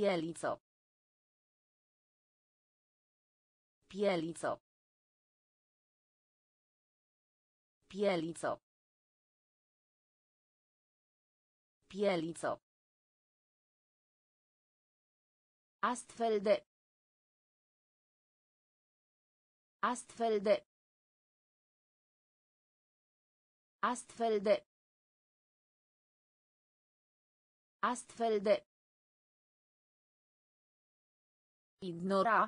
Pieliță. Pieliță. Pieliță. Pieliță. Astfel de. Astfel de. Astfel de. Astfel de. Ignora.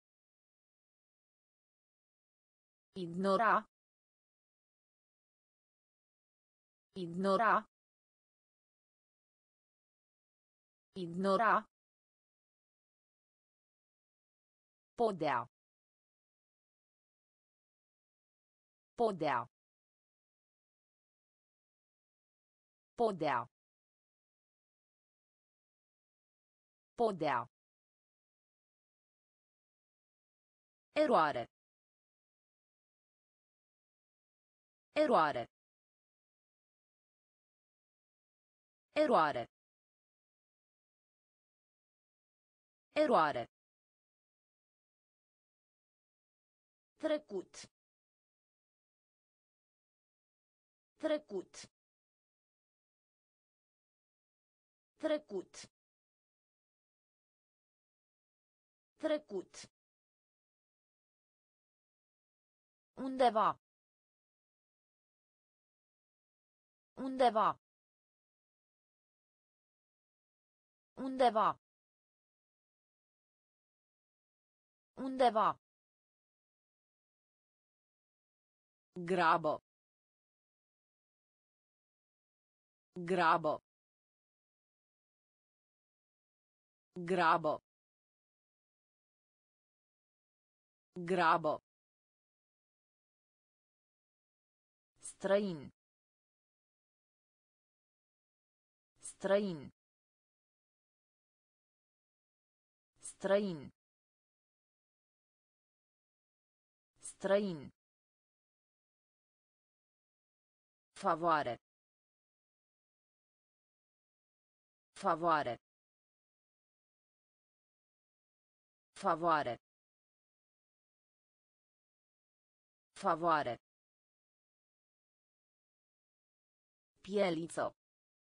Ignora. Ignora. Ignora. Podea. Podea. Podea. Podea. Eroare. Eroare. Eroare. Eroare. Trecut. Trecut. Trecut. Trecut. Undeva. Undeva. Undeva. Undeva. Grabă. Grabă. Grabă. Grabă. Străin. Străin. Străin. Străin. Favoare. Favoare. Favoare. Favoare. Pieliță.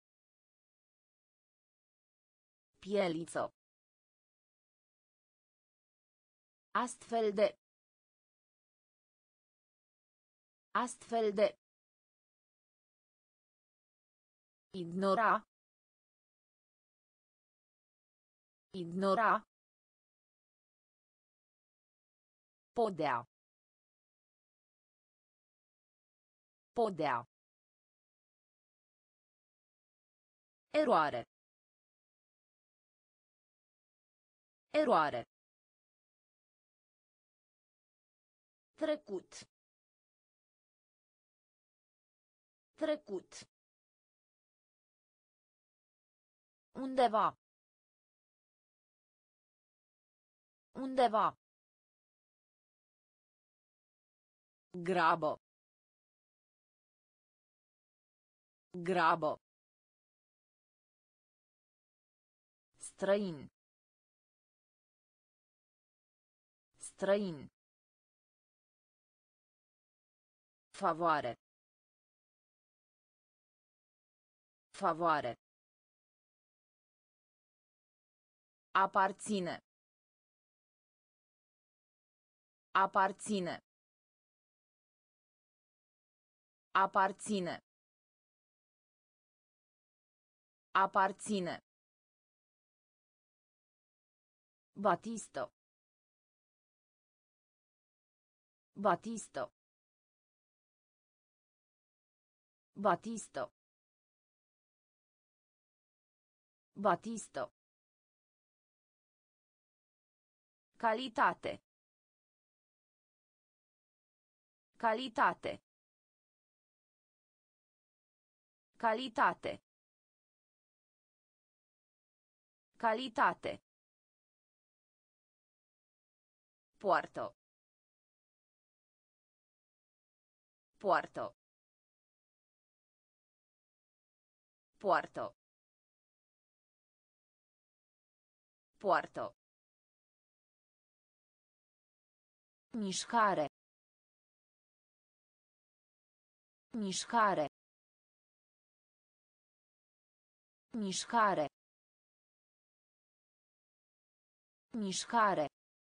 Pieliță. Astfel de. Astfel de. Ignora. Ignora. Podea. Podea. Eroare. Eroare. Trecut. Trecut. Undeva. Undeva. Grabă. Grabă. Străin. Străin. Favoare. Favoare. Aparține. Aparține. Aparține. Aparține. Batisto. Batisto. Batisto. Batisto. Calitate. Calitate. Calitate. Calitate. Poartă. Poartă. Poartă. Poartă. Mișcare. Mișcare. Mișcare. Mișcare.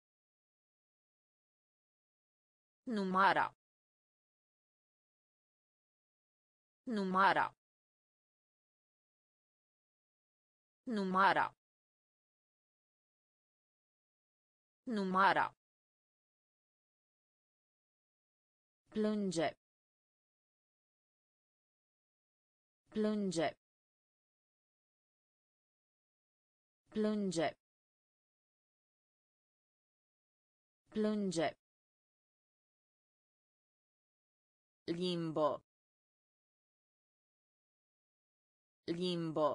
Numara. Numara. Numara. Numara. Plânge. Plânge. Plânge. Plânge. Limbo. Limbo.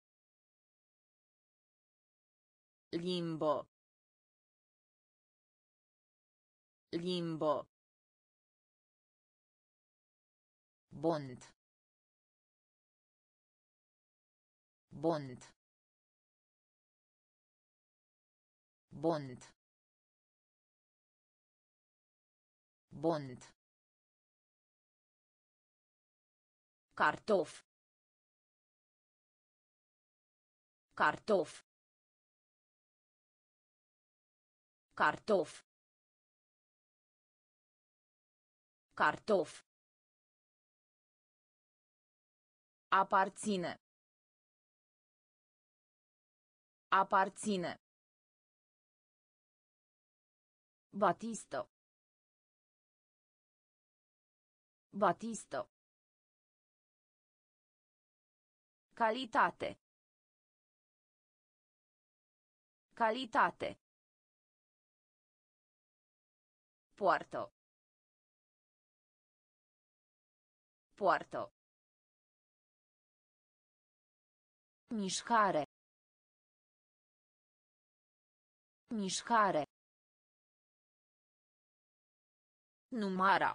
Limbo. Limbo. Bond. Bond. Bond. Bond. Cartof. Cartof. Cartof. Cartof. Aparține. Aparține. Batistă. Batistă. Calitate. Calitate. Poartă. Poartă. Mișcare. Mișcare. Numara.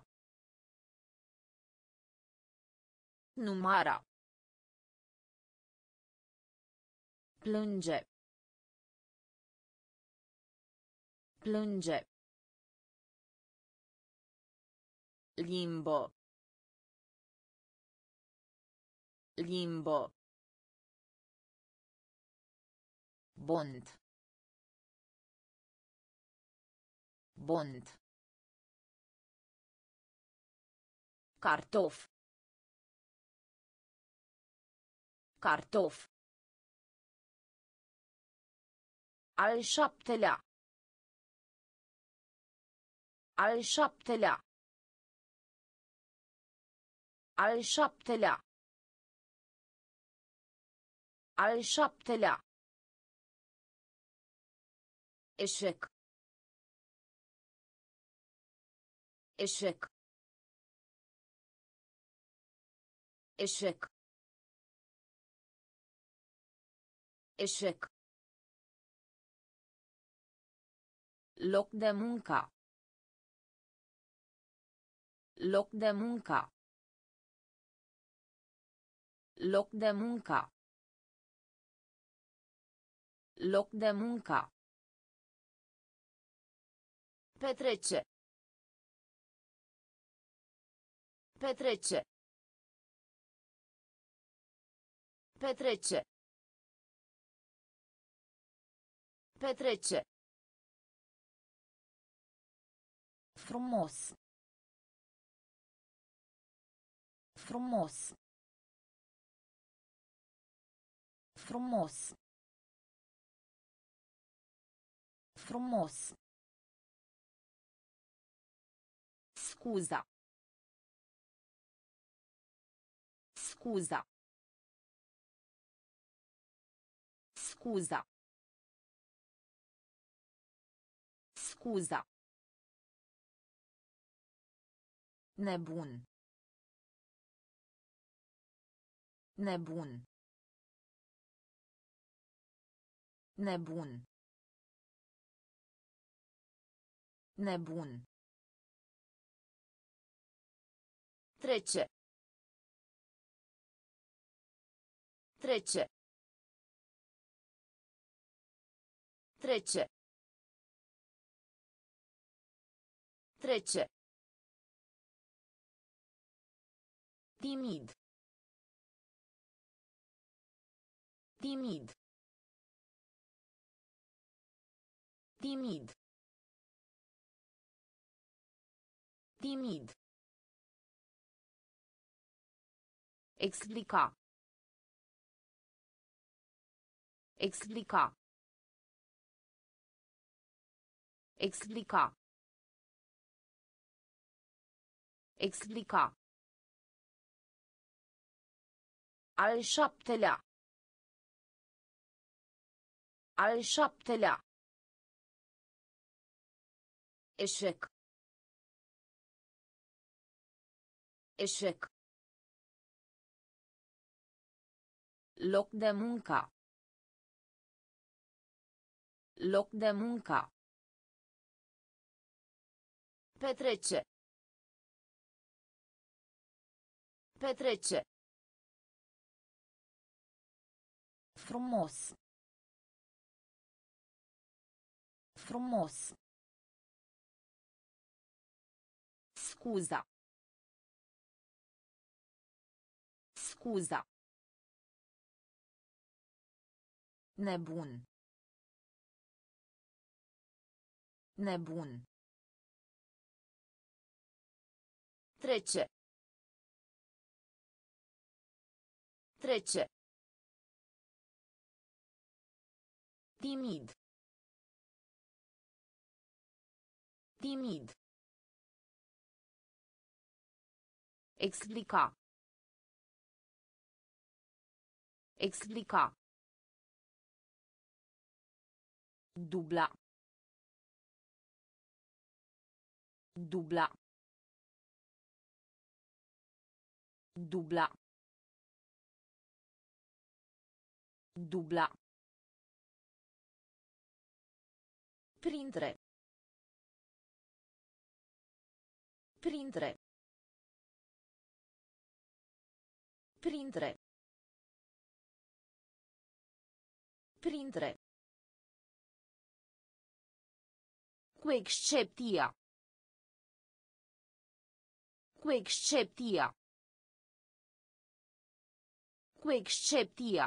Numara. Plânge. Plânge. Limbo. Limbo. Bond. Bond. Cartof. Cartof. Al șaptelea. Al șaptelea. Al șaptelea. Al șaptelea. Eșec. Eșec. Eșec. Eșec. Loc de muncă. Loc de muncă. Loc de muncă. Loc de muncă. Petrece. Petrece. Petrece. Petrece. Frumos. Frumos. Frumos. Frumos. Scuza. Scuza. Scuza. Scuza. Nebun. Nebun. Nebun. Nebun. Trece. Trece. Trece. Trece. Timid. Timid. Timid. Timid. Explica. Explica. Explica. Explica. Al șaptelea. Al șaptelea. Eșec. Eșec. Loc de muncă. Loc de muncă. Petrece. Petrece. Frumos. Frumos. Scuza. Scuza. Nebun. Nebun. Trece. Trece. Timid. Timid. Explica. Explica. Dubla. Dubla. Dubla. Dubla. Printre. Printre. Printre. Printre. Cu excepția. Cu excepția. Cu excepția.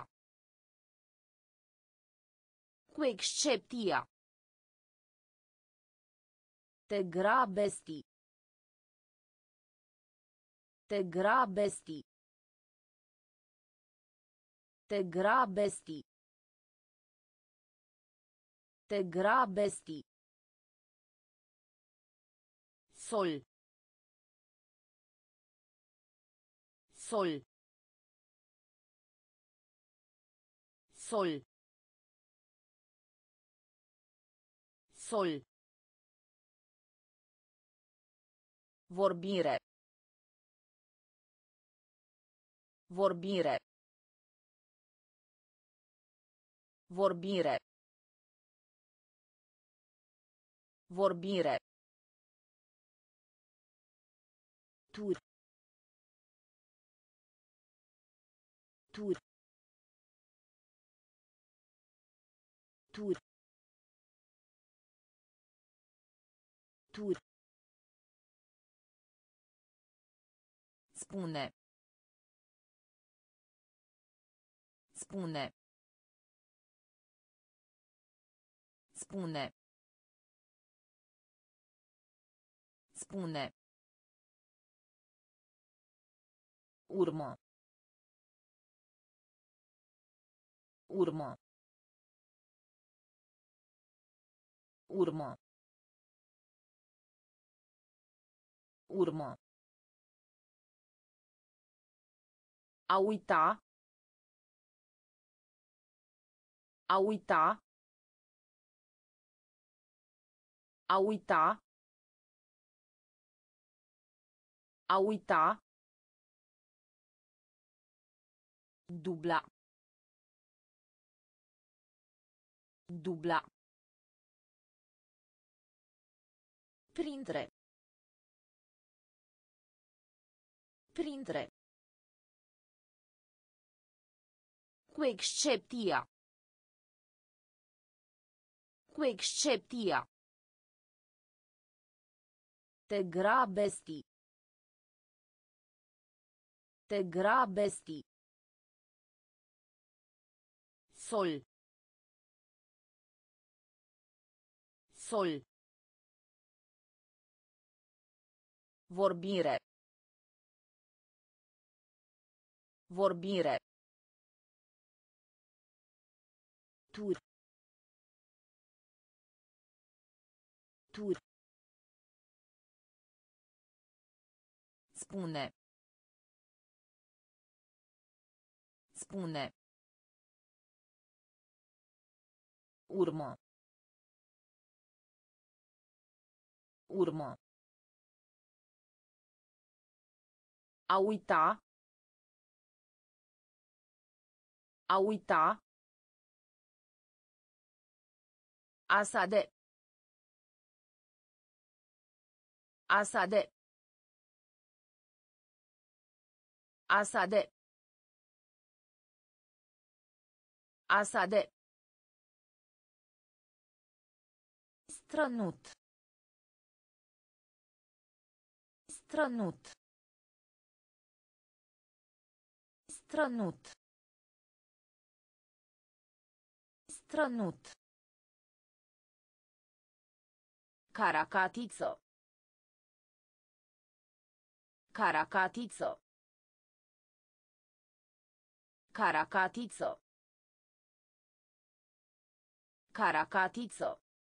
Cu excepția. Te grabesti. Te grabesti. Te grabesti. Te grabesti. Sol. Sol. Sol. Sol. Vorbire. Vorbire. Vorbire. Vorbire. Tur. Tur. Tur. Tur. Spune. Spune. Spune. Spune. Urmă. Urmă. Urmă. Urmă. A uita. A uita. A uita. A uita. Dubla. Dubla. Printre. Printre. Cu excepția. Cu excepția. Te grabesti. Te grabesti. Sol. Sol. Vorbire. Vorbire. Tur. Tur. Spune. Spune. Urmă. Urmă. A uita. A uita. Asade. Asade. Asade. Asade. Strănut. Strănut. Strănut. Strănut. Caracatiță. Caracatiță. Caracatiță. Caracatiță.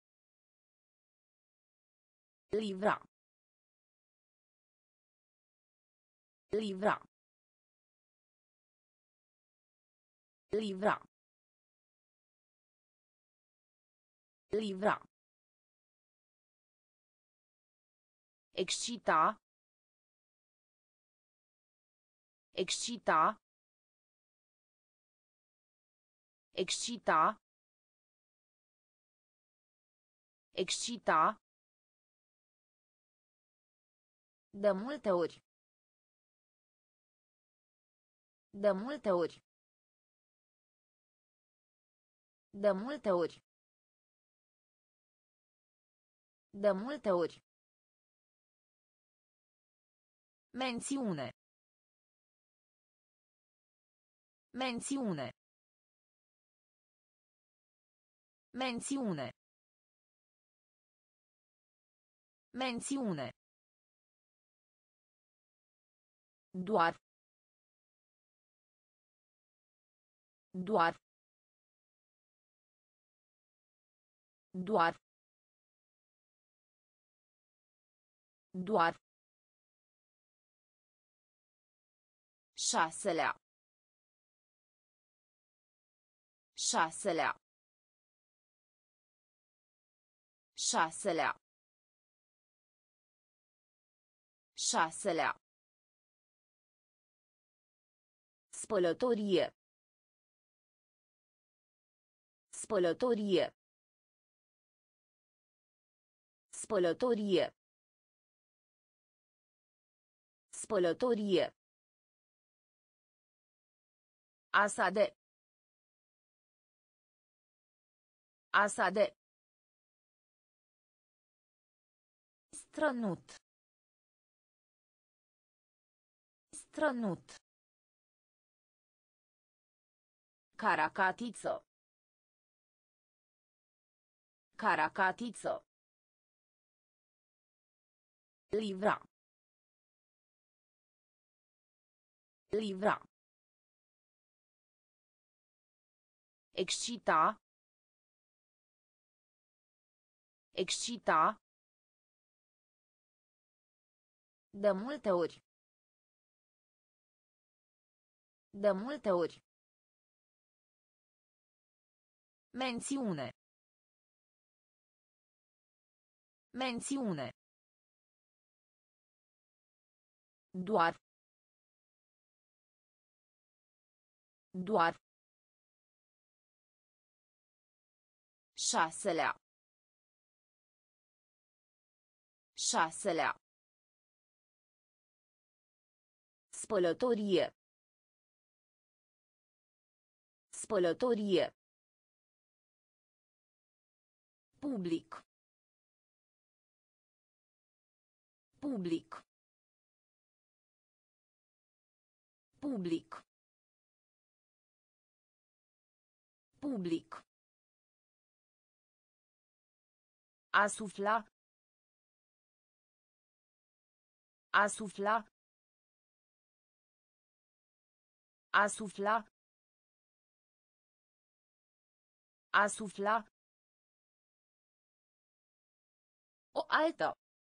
Livra. Livra. Livra. Livra. Excita. Excita. Excita. Excita. De multe ori. De multe ori. De multe ori. De multe ori. Mențiune. Mențiune. Mențiune. Mențiune. Doar. Doar. Doar. Doar. Șaselea. Șaselea. Șaselea. Șaselea. Spălătorie. Spălătorie. Spălătorie. Spălătorie. Asade. Asade. Strănut. Strănut. Caracatiță. Caracatiță. Livra. Livra. Excita. Excita. De multe ori. De multe ori. Mențiune. Mențiune. Doar. Doar. Șaselea. Șaselea. Spălătorie. Spălătorie. Public. Public. Public. Public. A sufla. A sufla. A sufla. A sufla. O altă.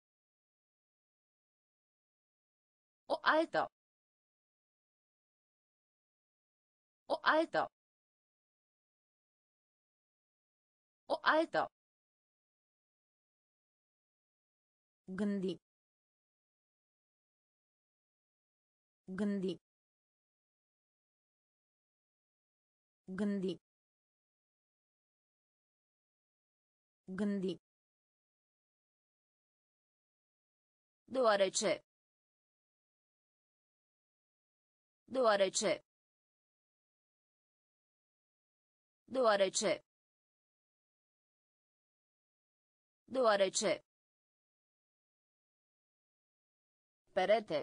O altă. O altă. O altă. Gândi. Gândi. Gândi. Gândi. Deoarece. Deoarece. Deoarece. Deoarece. Perete.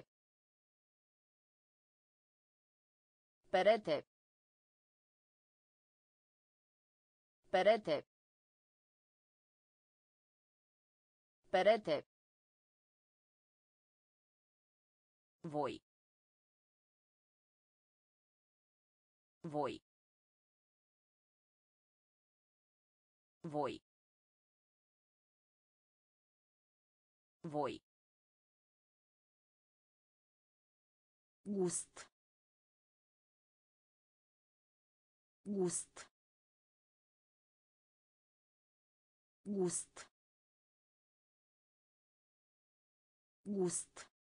Perete. Perete. Perete. Voi. Voi. Voi. Voi. Gust. Gust. Gust. Gust.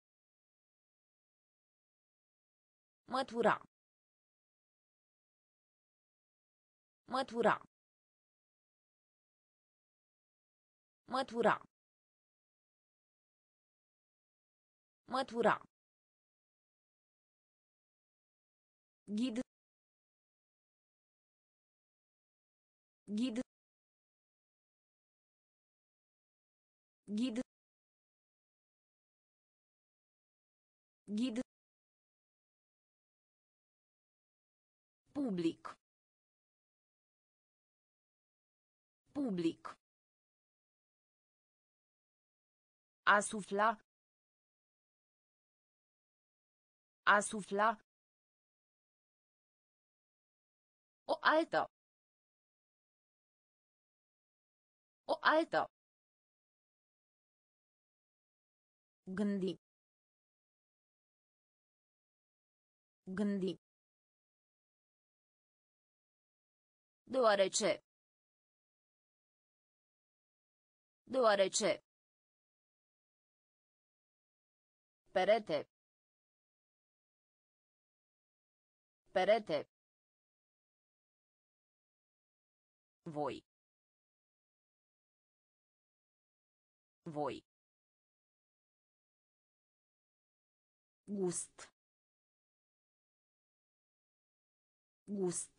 Mătura. Mătura. Mătura. Mătura. Ghid. Ghid. Ghid. Ghid. Public. Public. A sufla. A sufla. O altă. O altă. Gândi. Gândi. Deoarece. Deoarece. Perete. Perete. Voi. Voi. Gust. Gust.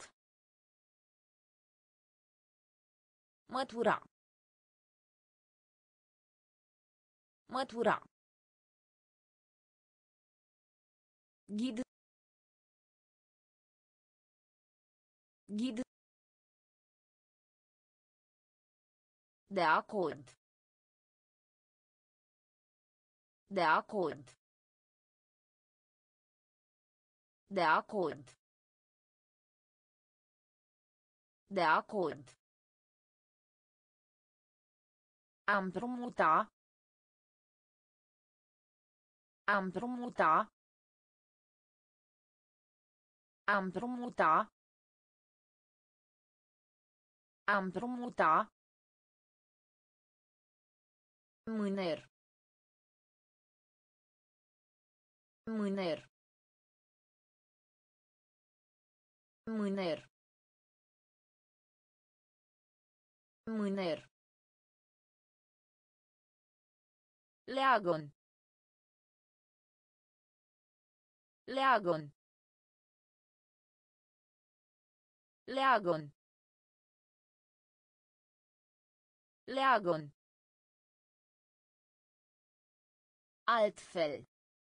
Mătura. Mătura. Ghid. Ghid. De acord. De acord. De acord. De acord. A împrumuta. A împrumuta. A împrumuta. A împrumuta. Mâner. Mâner. Mâner. Mâner. Leagon. Leagon. Leagon. Leagăn. Altfel.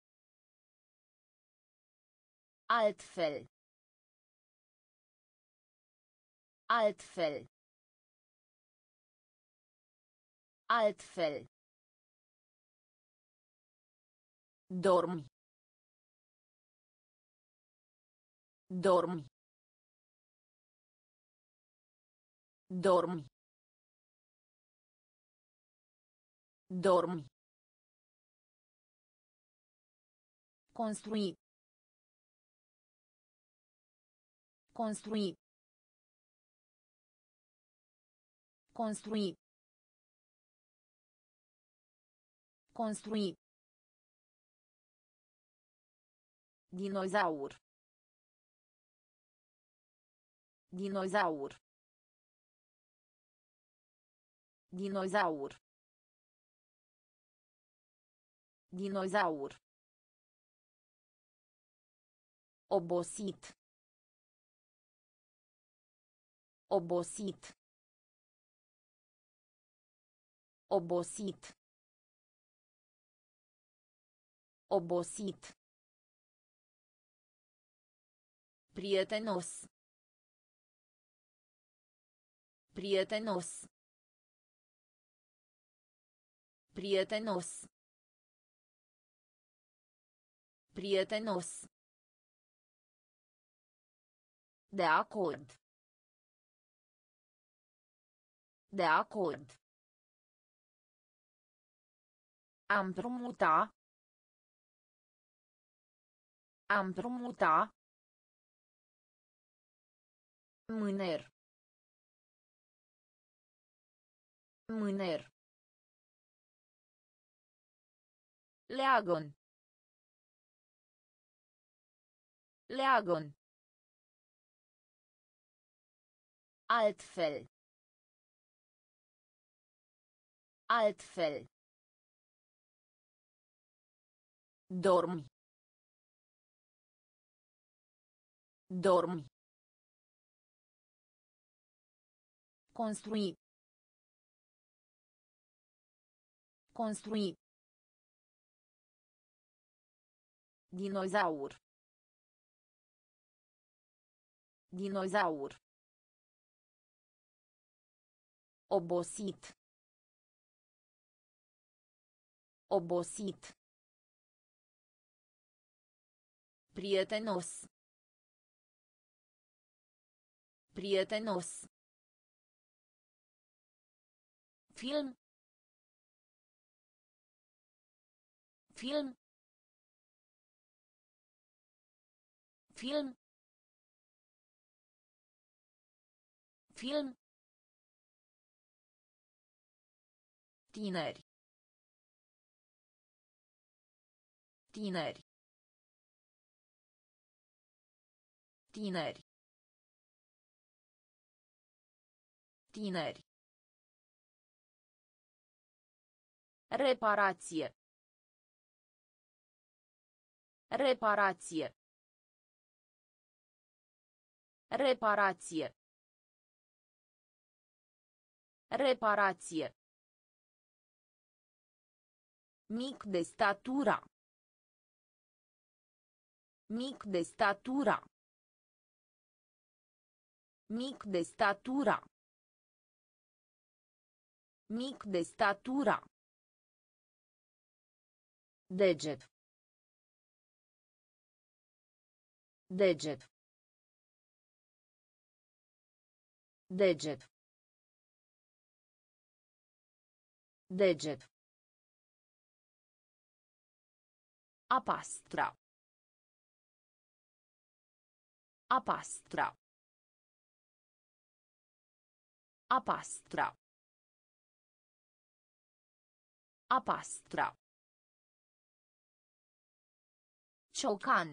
Altfel. Altfel. Altfel. Dormi. Dormi. Dormi. Dormi. Construi. Construi. Construi. Construi. Dinozaur. Dinozaur. Dinozaur. Dinozaur. Obosit. Obosit. Obosit. Obosit. Prietenos. Prietenos. Prietenos. Prietenos. De acord. De acord. A împrumuta. A împrumuta. Mâner. Mâner. Leagăn. Leagăn. Altfel. Altfel. Dormi. Dormi. Construi. Construi. Dinozaur. Dinozaur. Obosit. Obosit. Prietenos. Prietenos. Film. Film. Film. Film. Tineri. Tineri. Tineri. Tineri. Reparație. Reparație. Reparație. Reparație. Mic de statura. Mic de statura. Mic de statura. Mic de statura. Deget. Deget. Deget. Deget. A pastra. A pastra. A pastra. A pastra. Ciocan.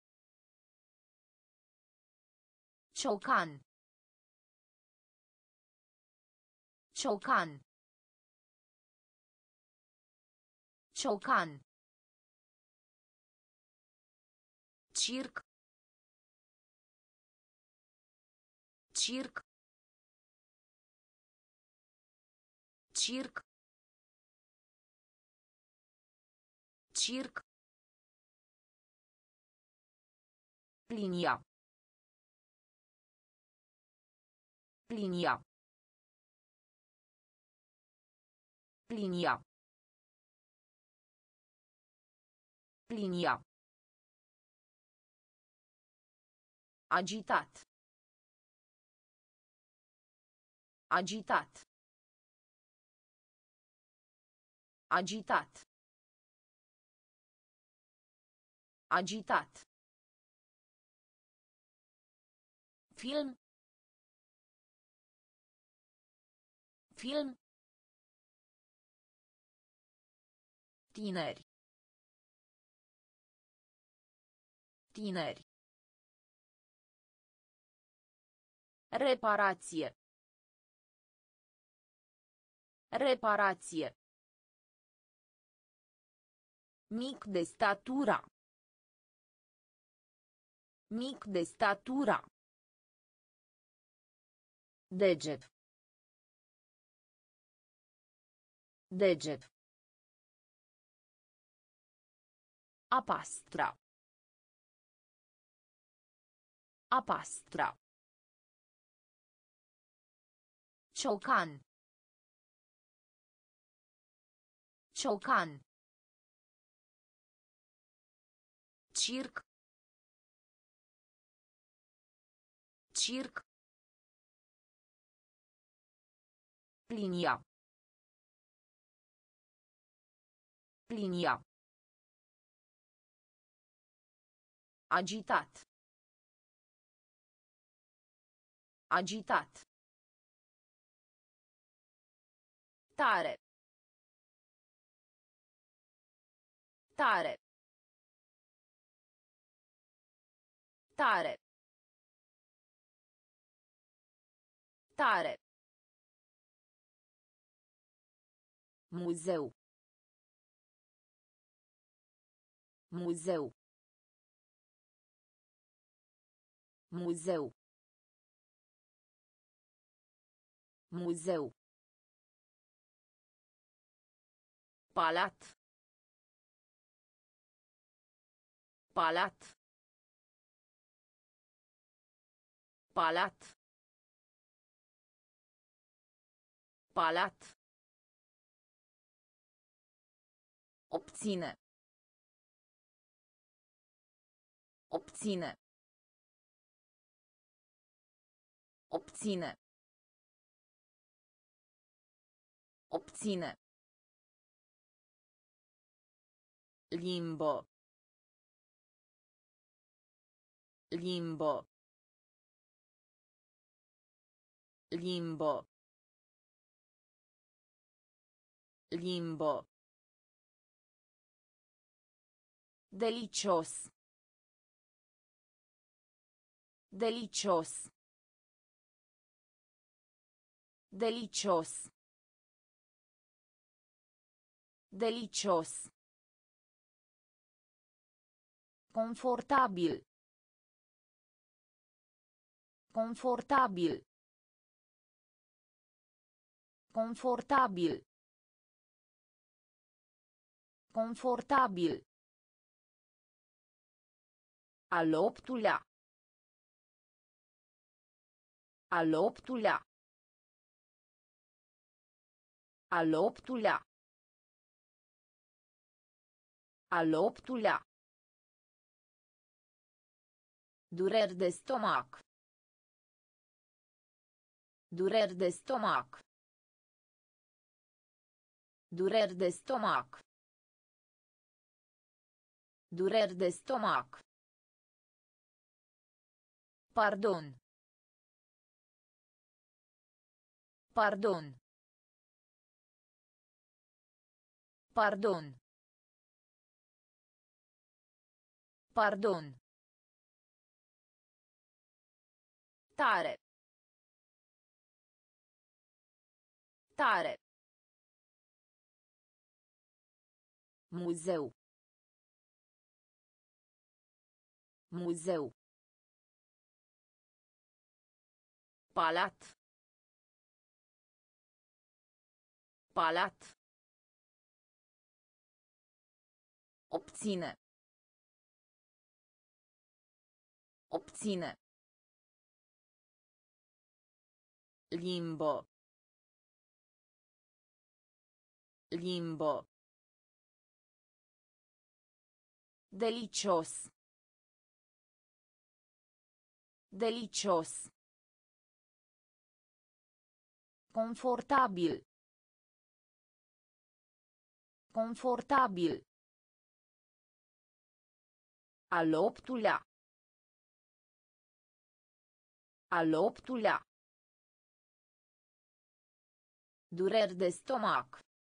Ciocan. Ciocan. Ciocan. Circ. Circ. Circ. Circ. Linia. Linia. Linia. Linia. Agitat. Agitat. Agitat. Agitat. Film. Film. Tineri. Tineri. Reparație. Reparație. Mic de statura. Mic de statura. Deget. Deget. A pastra. A pastra. Ciocan. Ciocan. Circ. Circ. Linia. Linia. Agitat. Agitat. Tare. Tare. Tare. Tare. Muzeu. Muzeu. Muzeu. Muzeu. Palat. Palat. Palat. Palat. Obține. Obține. Obține. Obține. Limbo. Limbo. Limbo. Limbo. Delicios. Delicios. Delicios. Delicios. Confortabil. Confortabil. Confortabil. Confortabil. Al optulea. Al optulea. Al optulea. Al optulea. Dureri de stomac. Dureri de stomac. Dureri de stomac. Dureri de stomac. Pardon. Pardon. Pardon. Pardon. Tare. Tare. Muzeu. Muzeu. Palat. Palat. Obține. Obține. Limbo. Limbo. Delicios. Delicios. Confortabil. Confortabil. Al optulea. Al optulea. Dureri de stomac.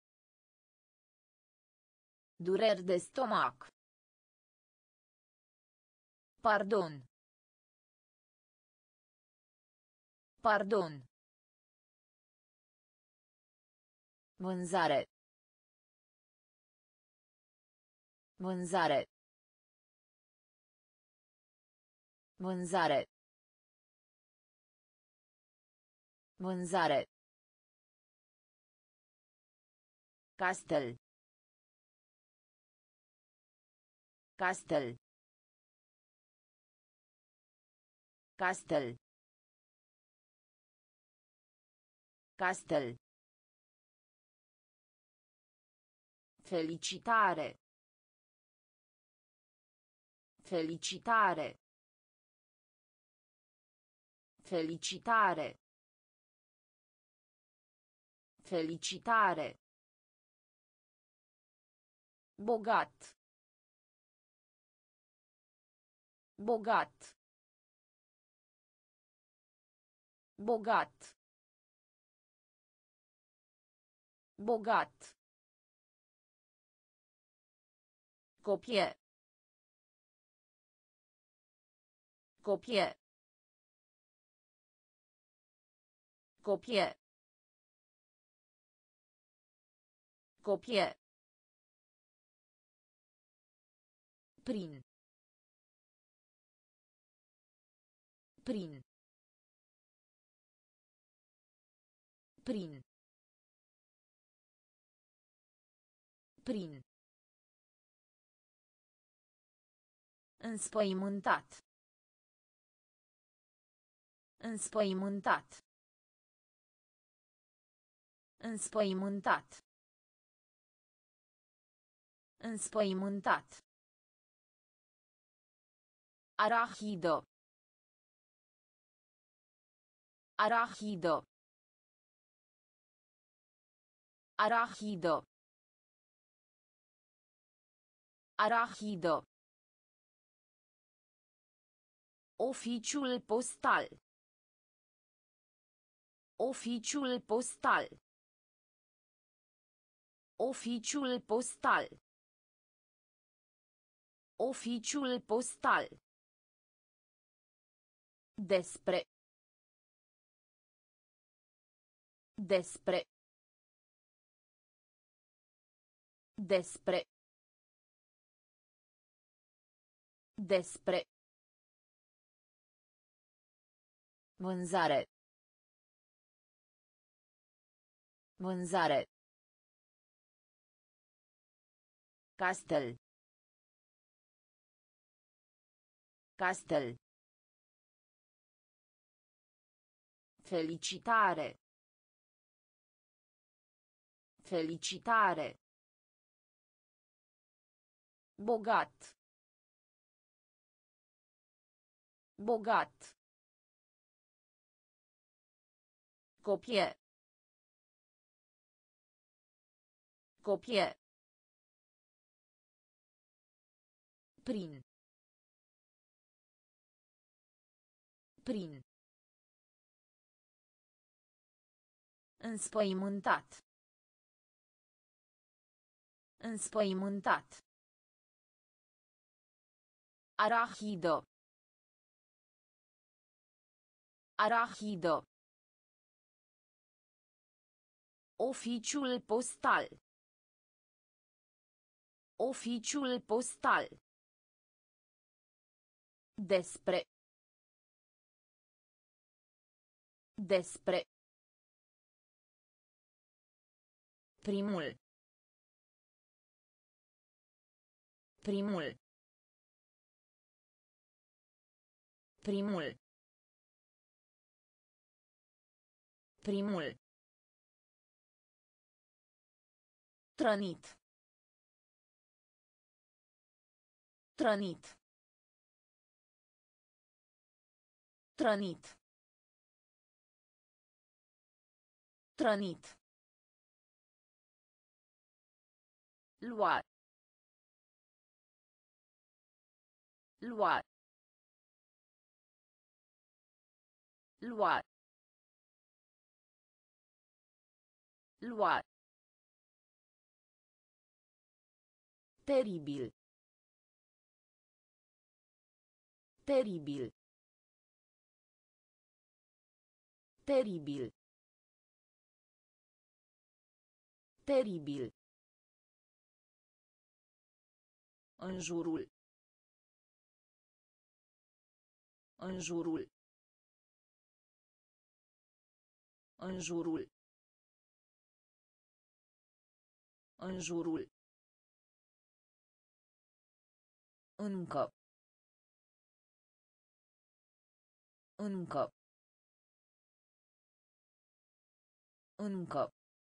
Dureri de stomac. Pardon. Pardon. Vânzare. Vânzare. Vânzare. Vânzare. Castel. Castel. Castel. Castel. Felicitare. Felicitare. Felicitare. Felicitare. Bogat. Bogat. Bogat. Bogat. Copie. Copie. Copie. Copie. Prin. Prin. Prin. Prin. Înspăimântat. Înspăimântat. Înspăimântat. Înspăimântat. Arahido. Arahido. Arahido. Arahido. Oficiul postal. Oficiul postal. Oficiul postal. Oficiul postal. Despre. Despre. Despre. Despre. Vânzare. Vânzare. Castel. Castel. Felicitare. Felicitare. Bogat. Bogat. Copie. Copie. Prin. Prin. Înspăimântat. Înspăimântat. Arahido. Arahido. Oficiul postal. Oficiul postal. Despre. Despre. Primul. Primul. Primul. Primul. Trănit. Trănit. Trănit. Trănit. Lua. Lua. Lua. Lua. Teribil. Teribil. Teribil. Teribil. În jurul. În jurul. În jurul. În jurul. Încă. Încă. Încă.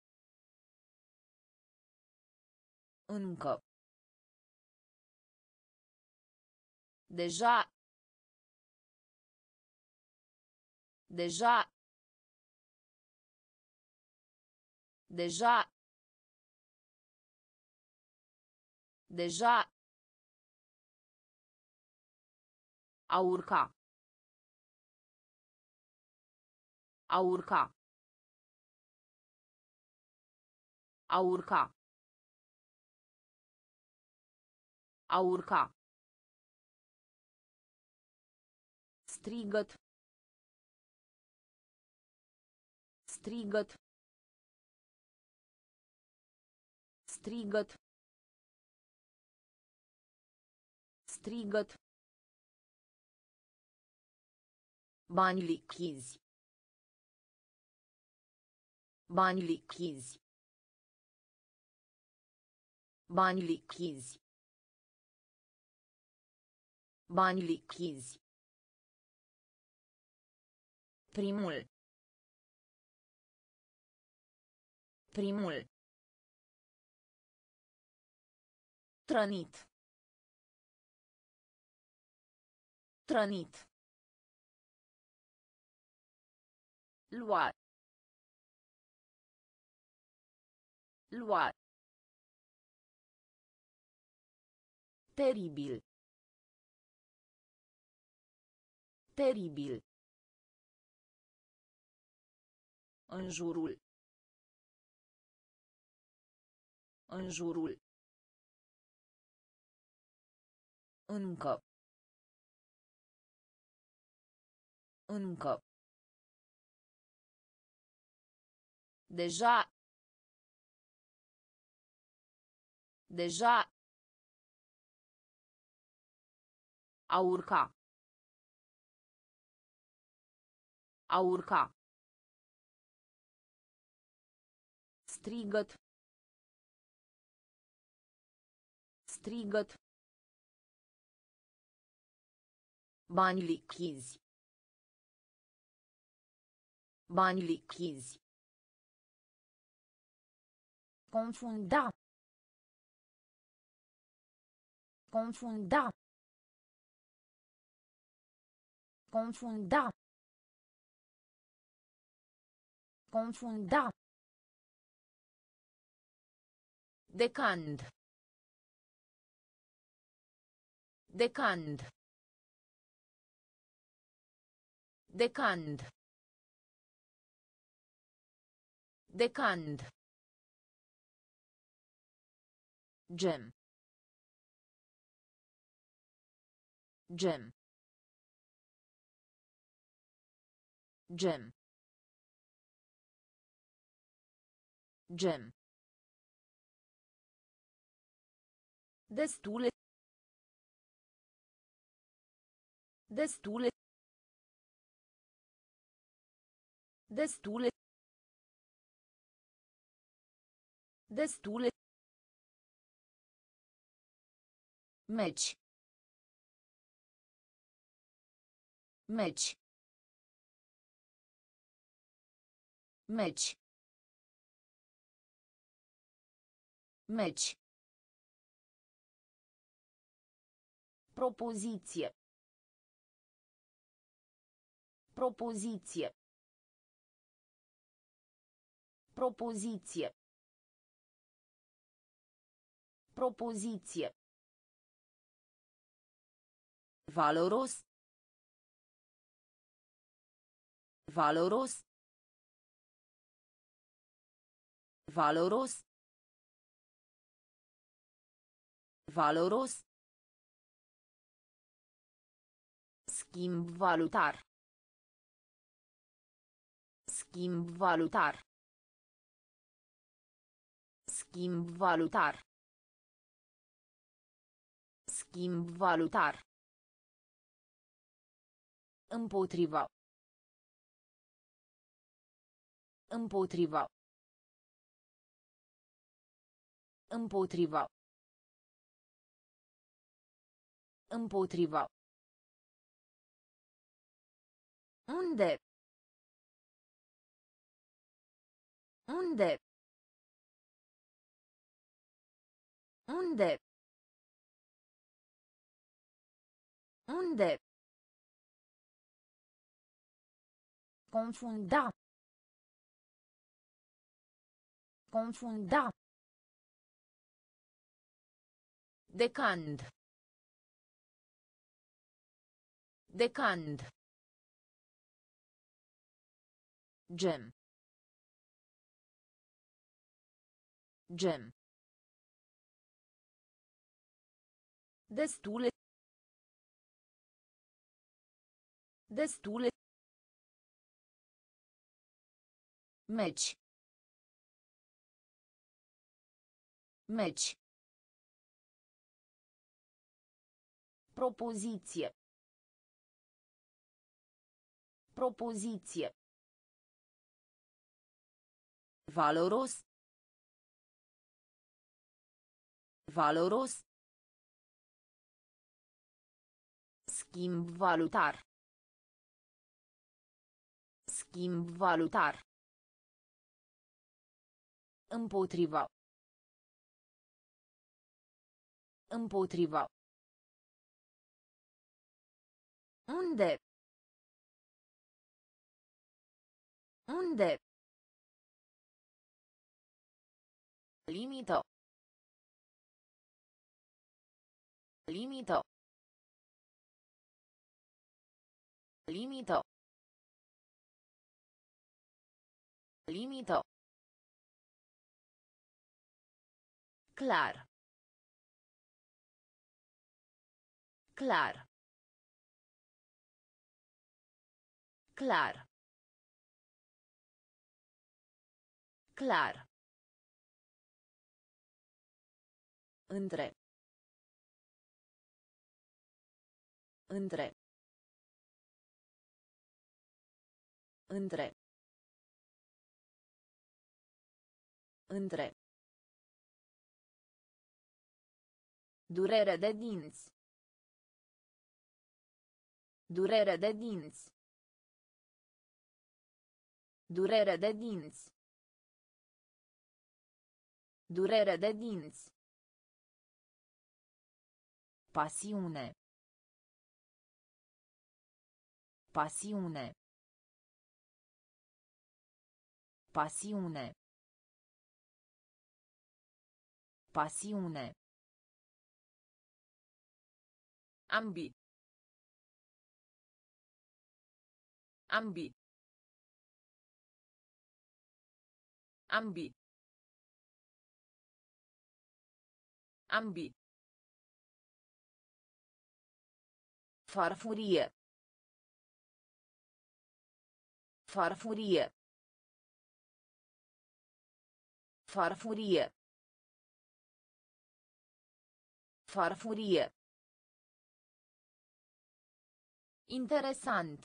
Încă. Deja. Deja. Deja. Deja. A urca. A urca. A urca. A urca. Strigăt. Strigăt. Strigăt. Strigăt. Bani lichizi. Bani lichizi. Bani lichizi. Bani lichizi. Primul. Primul. Trănit. Trănit. Lua. Lua. Teribil. Teribil. În jurul. În jurul. Încă. Încă. Deja. Deja. A urca. A urca. Strigăt. Strigăt. Bani lichizi. Bani lichizi. Confunda. Confunda. Confunda. Confunda. Decand. Decand. Decand. Decand. Gem. Gem. Gem. Gem. Destule. Destule. Destule. Destule. Meci. Meci. Meci. Meci. Propoziție. Propoziție. Propoziție. Propoziție. Valoros. Valoros. Valoros. Valoros. Schimb valutar. Schimb valutar. Schimb valutar. Schimb valutar. Împotriva. Împotriva. Împotriva. Împotriva. Unde? Unde? Unde? Unde? Confunda. Confunda. Decand. Decand. Gem. Gem. Destule. Destule. Meci. Meci. Propoziție. Propoziție. Valoros. Valoros. Schimb valutar. Schimb valutar. Împotriva. Împotriva. Unde? Unde? Limită. Limită. Limită. Limită. Clar. Clar. Clar. Clar. Între. Între. Între. Între. Durere de dinți. Durere de dinți. Durere de dinți. Durere de dinți. Pasiune. Pasiune. Pasiune. Pasiune. Ambi. Ambi. Ambi. Ambi. Farfurie. Farfurie. Farfurie. Farfurie. Interesant.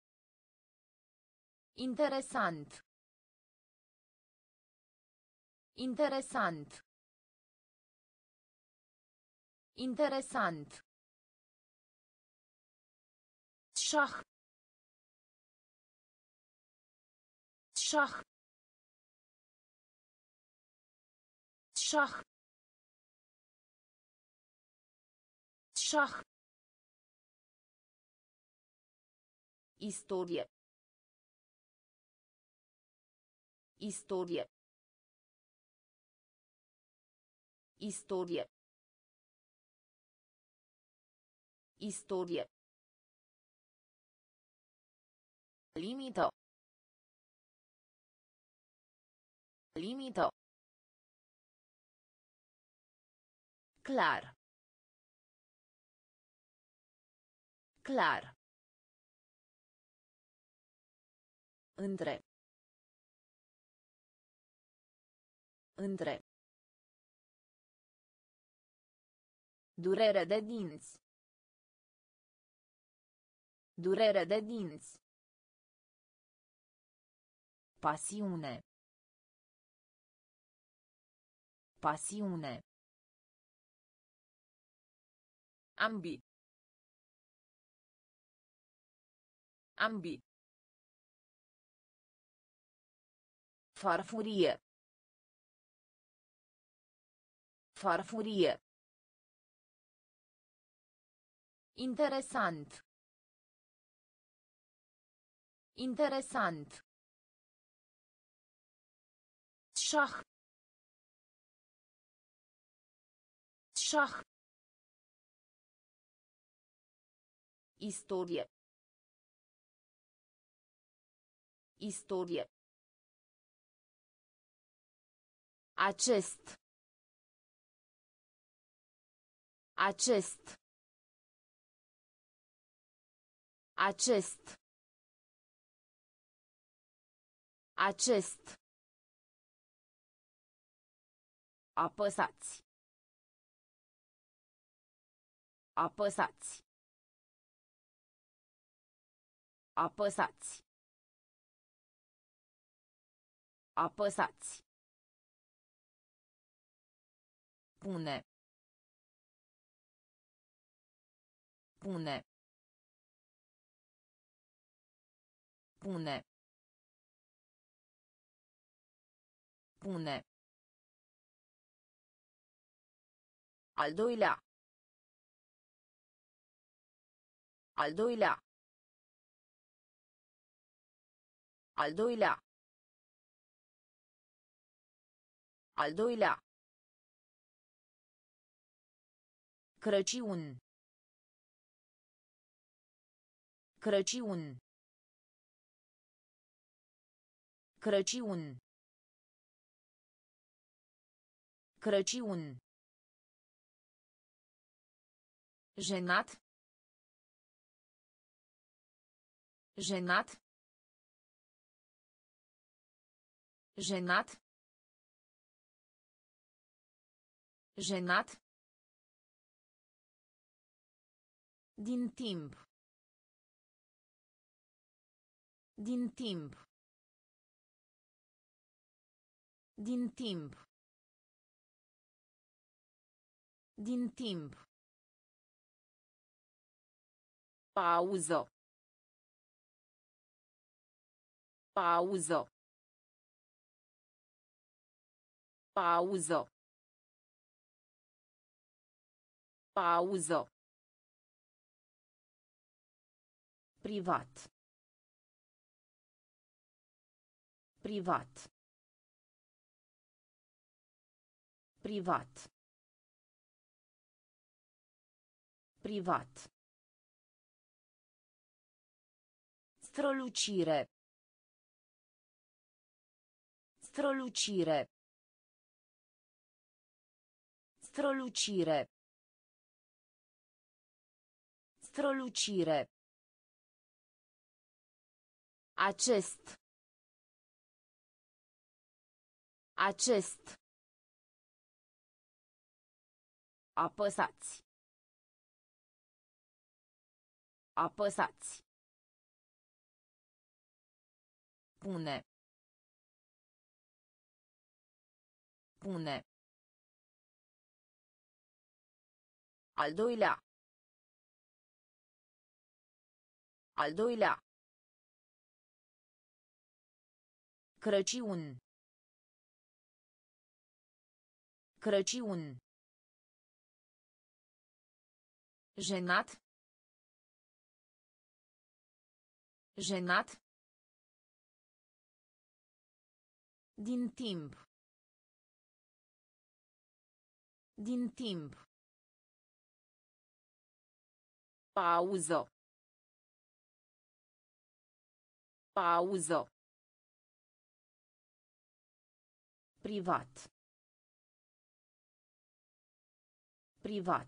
Interesant. Interesant. Interesant. Șah. Șah. Șah. Șah. Istorie. Istorie. Istorie. Istorie. Limită. Limită. Clar. Clar. Între. Între. Durere de dinți. Durere de dinți. Pasiune. Pasiune. Ambi. Ambi. Farfurie. Farfurie. Interesant. Interesant. Șah. Șah. Istorie. Istorie. Acest. Acest. Acest. Acest. Apăsați. Apăsați. Apăsați. Apăsați. Pune. Pune. Pune. Pune. Al doilea. Al doilea. Al doilea. Al doilea. Crăciun. Crăciun. Crăciun. Crăciun. Jenat. Jenat. Jenat. Jenat. Din timp. Din timp. Din timp. Din timp. Pauză. Pauză. Pauză. Pauză. Privat. Privat. Privat. Privat. Strălucire. Strălucire. Strălucire. Strălucire. Acest. Acest. Apăsați. Apăsați. Pune. Pune. Al doilea. Al doilea. Crăciun. Crăciun. Jenat. Jenat. Din timp. Din timp. Pauză. Pauză. Privat. Privat.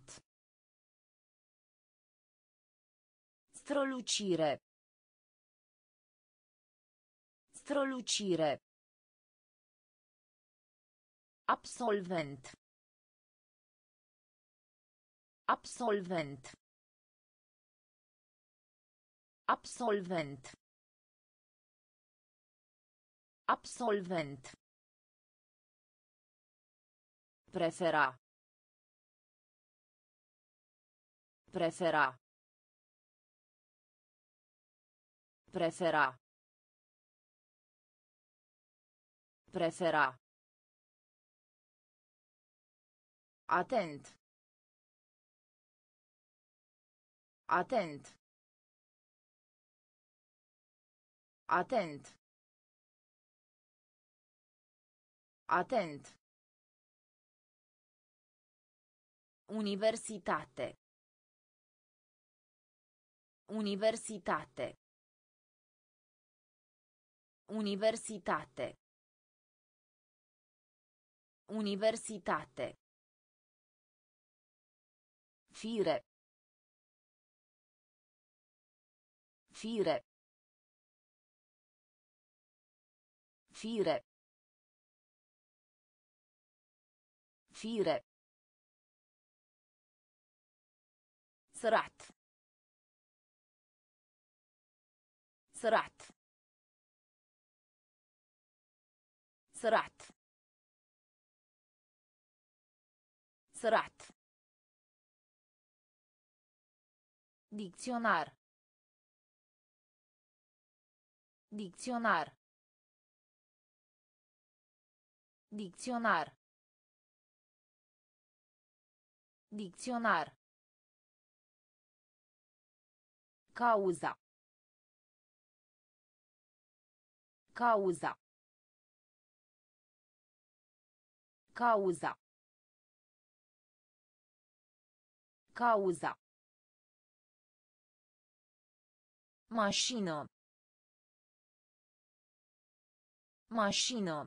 Strălucire. Strălucire. Absolvent. Absolvent. Absolvent. Absolvent. Prefera. Prefera. Prefera. Prefera. Atent. Atent. Atent. Atent. Universitate. Universitate. Universitate. Universitate. Fire. Fire. Fire. Fire. Sărat. Sărat. Sărat. Sărat. Dicționar. Dicționar. Dicționar. Dicționar. Cauza. Cauza. Cauza. Cauza. Mașină. Mașină.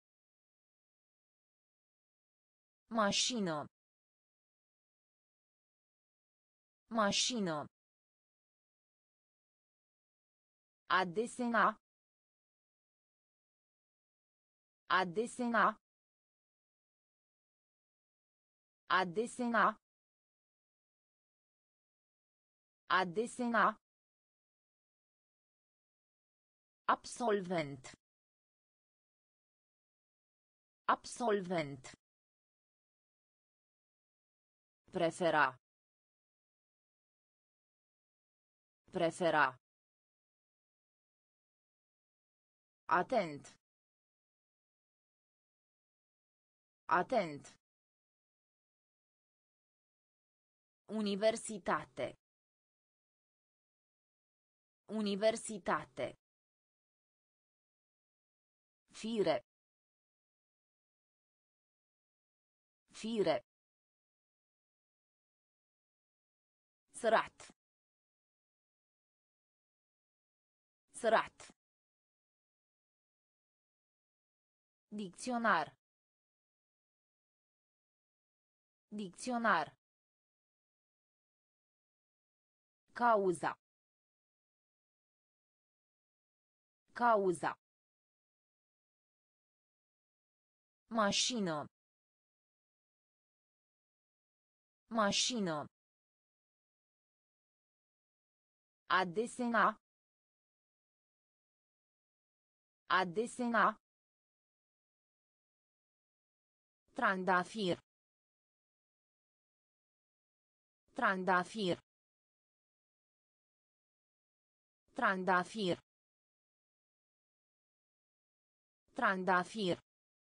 Mașină. Mașină. A desena. A desena. A desena. A desena. Absolvent. Absolvent. Prefera. Prefera. Atent. Atent. Universitate. Universitate. Fire. Fire. Sărat. Sărat. Dicționar. Dicționar. Cauza. Cauza. Mașină. Mașină. A desena. A desena. Trandafir. Trandafir. Trandafir. Trandafir.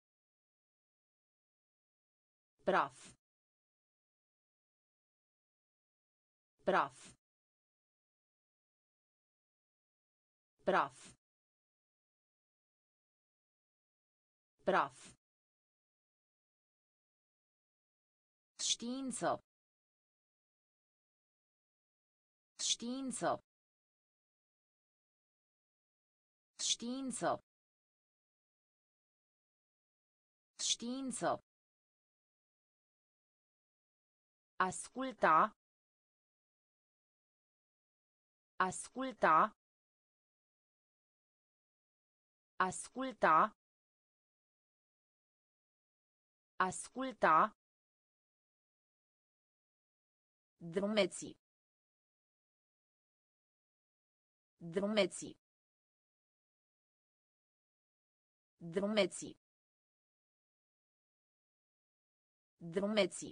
Praf. Praf. Praf. Praf. Știință. Știință. Știință. Știință. Asculta. Asculta. Asculta. Asculta. Drumeții. Drumeții. Drumeții. Drumeții.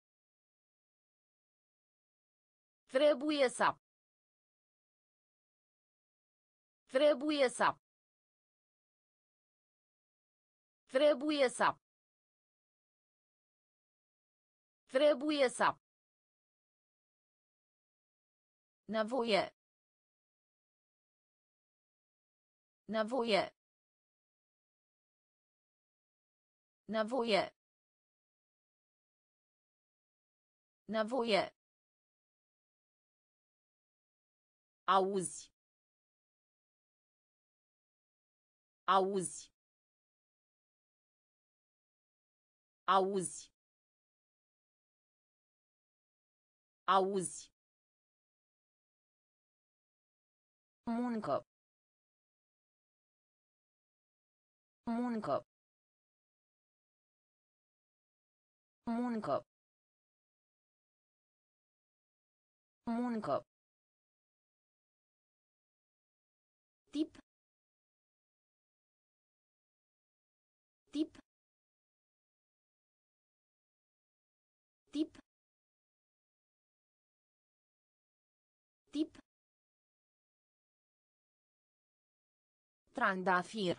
Trebuie să. Trebuie să. Trebuie să. Trebuie să. Nevoie. Nevoie. Nevoie. Nevoie. Auzi. Auzi. Auzi. Auzi. Muncă. Muncă. Muncă. Muncă. Tip. Tip. Tip. Tip. Trandafir.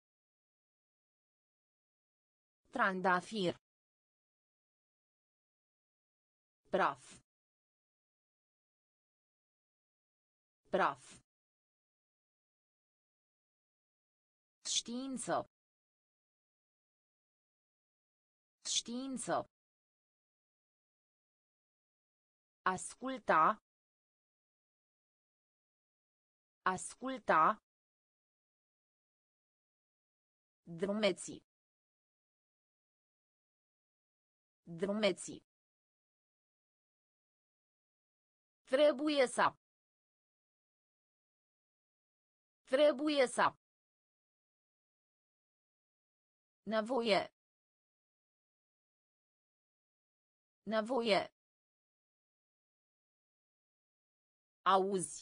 Trandafir. Praf. Praf. Știință. Știință. Asculta. Asculta. Drumeții. Drumeții. Trebuie să. Trebuie să. Nevoie. Nevoie. Auzi.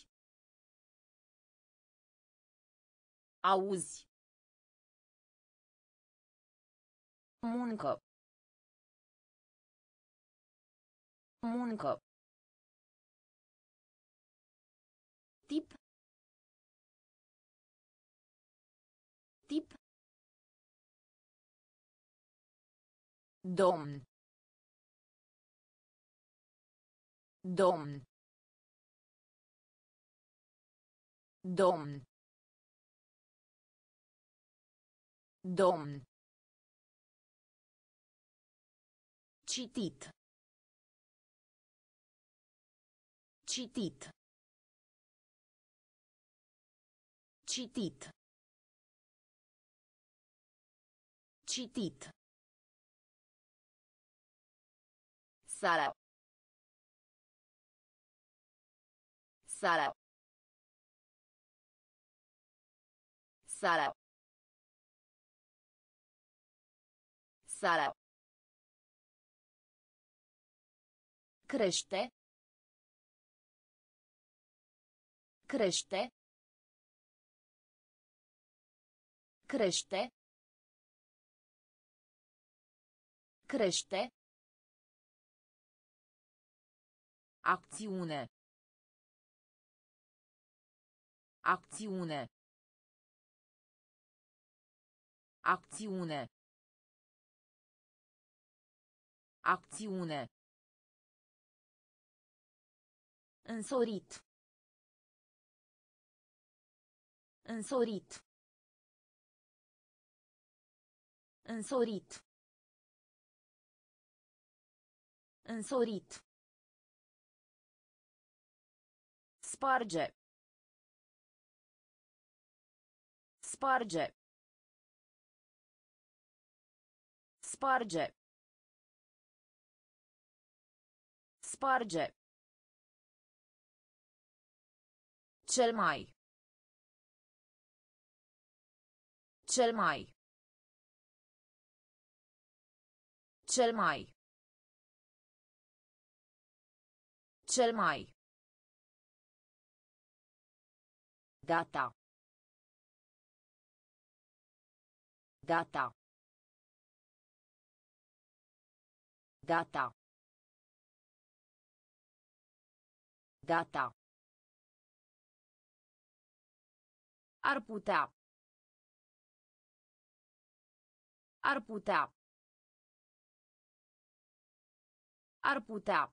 Auzi. Muncă. Muncă. Tip. Tip. Domn. Domn. Domn. Domn. Citit. Citit. Citit. Citit. Sala. Sala. Sala. Sala. Crește. Crește. Crește. Crește. Acțiune. Acțiune. Acțiune. Acțiune. Însorit. Însorit. Însorit. Însorit. Sparge. Sparge. Sparge. Sparge. Cel mai. Cel mai. Cel mai. Cel mai. Data. Data. Data. Data. Ar putea. Ar putea. Ar putea.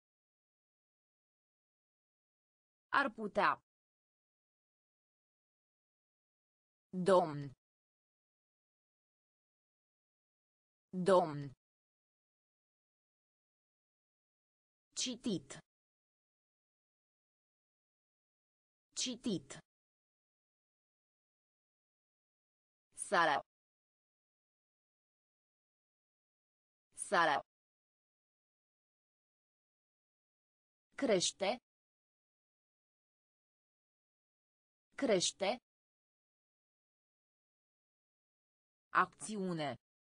Ar putea. Domn. Domn. Citit. Citit. Sara. Sara. Crește. Crește. Acțiune.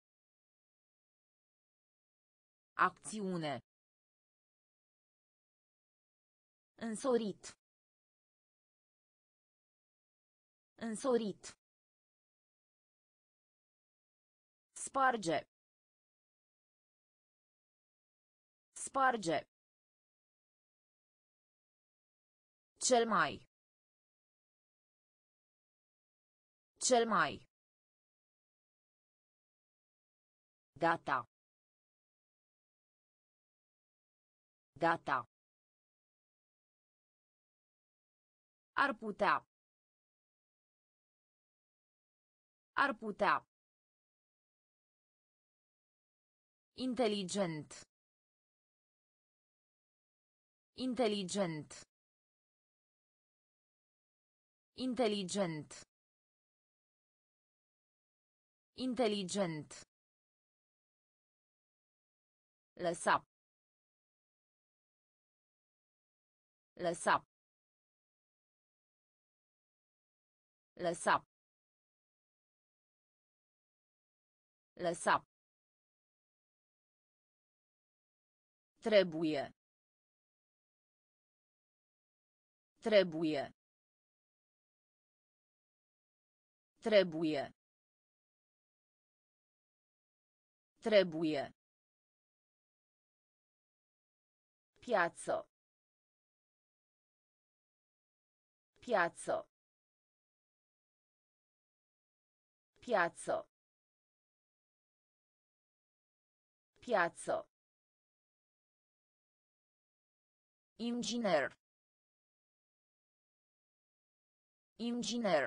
Acțiune. Însorit. Însorit. Sparge. Sparge. Cel mai. Cel mai. Data. Data. Ar putea. Ar putea. Inteligent. Inteligent. Inteligent. Inteligent. Lăsa. Lăsa. Lăsa. Lăsa. Trebuie. Trebuie. Trebuie. Trebuie. Piață. Piață. Piață. Piață. Inginer. Inginer.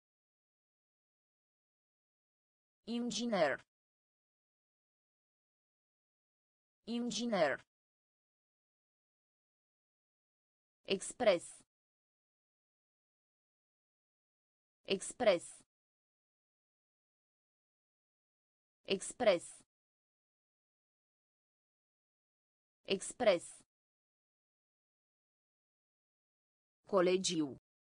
Inginer. Inginer. Express. Express. Express. Express. Colegiu.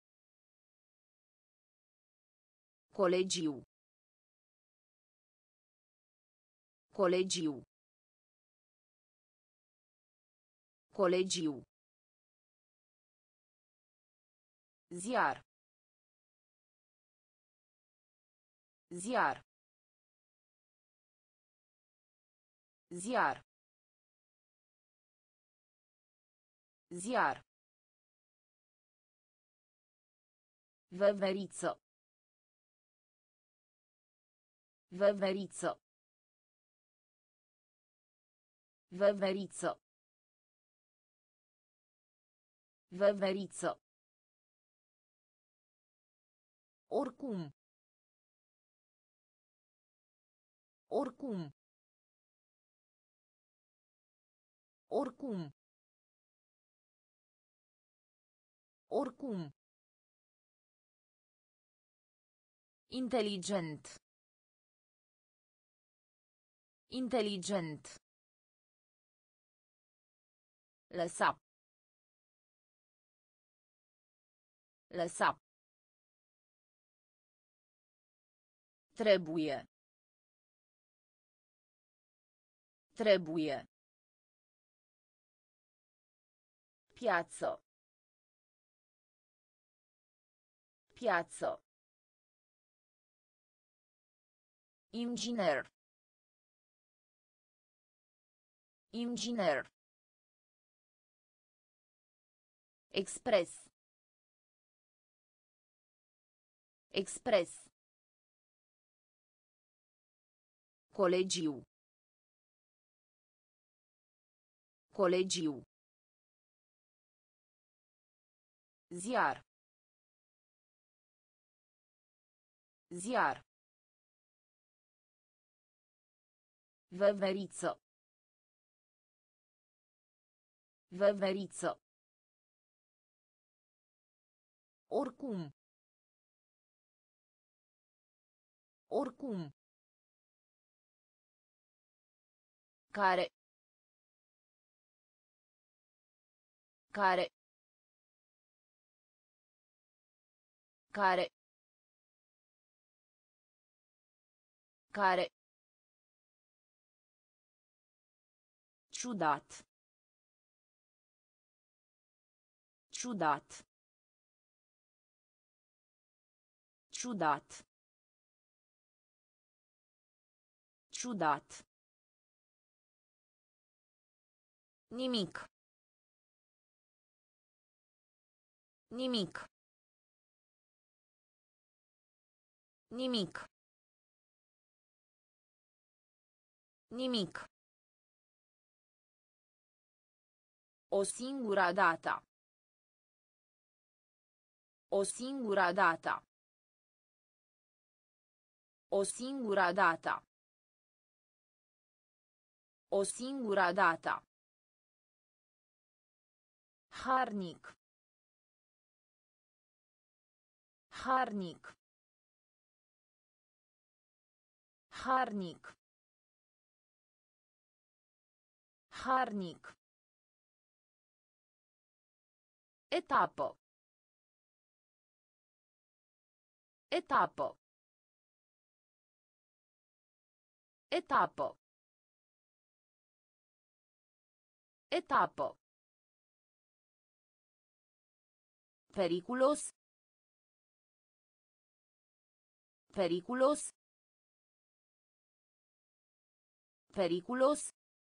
Colegiu. Colegiu. Colegiu. Ziar. Ziar. Ziar. Ziar. Veveriță. Veveriță. Veveriță. Veveriță. Oricum. Oricum. Oricum. Oricum. Inteligent. Inteligent. Lăsa. Lăsa. Trebuie. Trebuie. Piață. Piață. Inginer. Inginer. Expres. Expres. Colegiu. Colegiu. Ziar. Ziar. Veveriță. Veveriță. Oricum. Oricum. Care. Care. Care. Care. Ciudat. Ciudat. Ciudat. Ciudat. Nimic. Nimic. Nimic. Nimic. O singura dată. O singura dată. O singura dată. O singura dată. Harnic. Harnic. Harnic. Harnic. Etapă. Etapă. Etapă. Etapă. Periculos. Periculos. Periculos.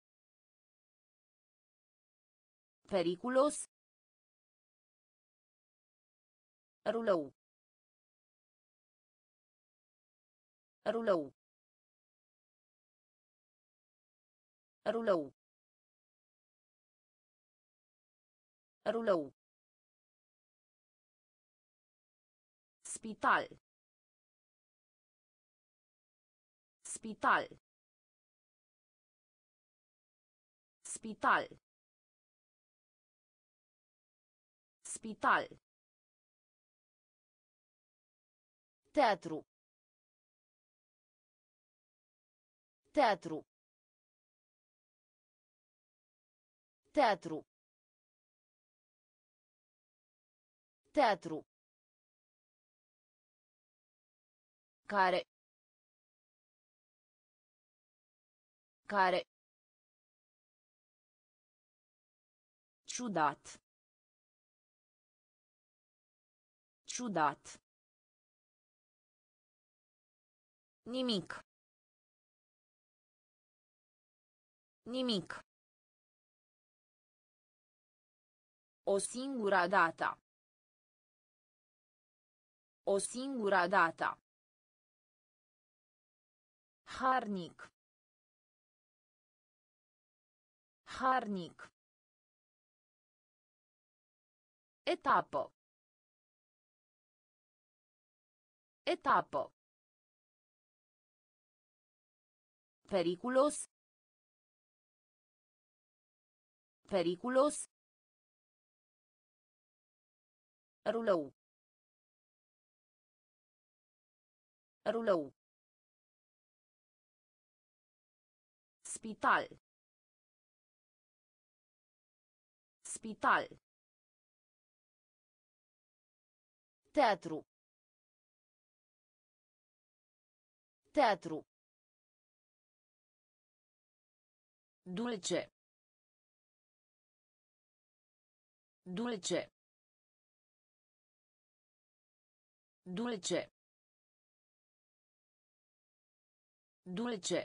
Periculos. Rulou. Rulou. Rulou. Rulou. Spital. Spital. Spital. Spital. Teatru. Teatru. Teatru. Teatru. Care. Care. Ciudat. Ciudat. Nimic. Nimic. O singură dată. O singură dată. Harnic. Harnic. Etapă. Etapă. Periculos. Periculos. Rulou. Rulou. Spital. Spital. Teatru. Teatru. Dulce. Dulce. Dulce. Dulce.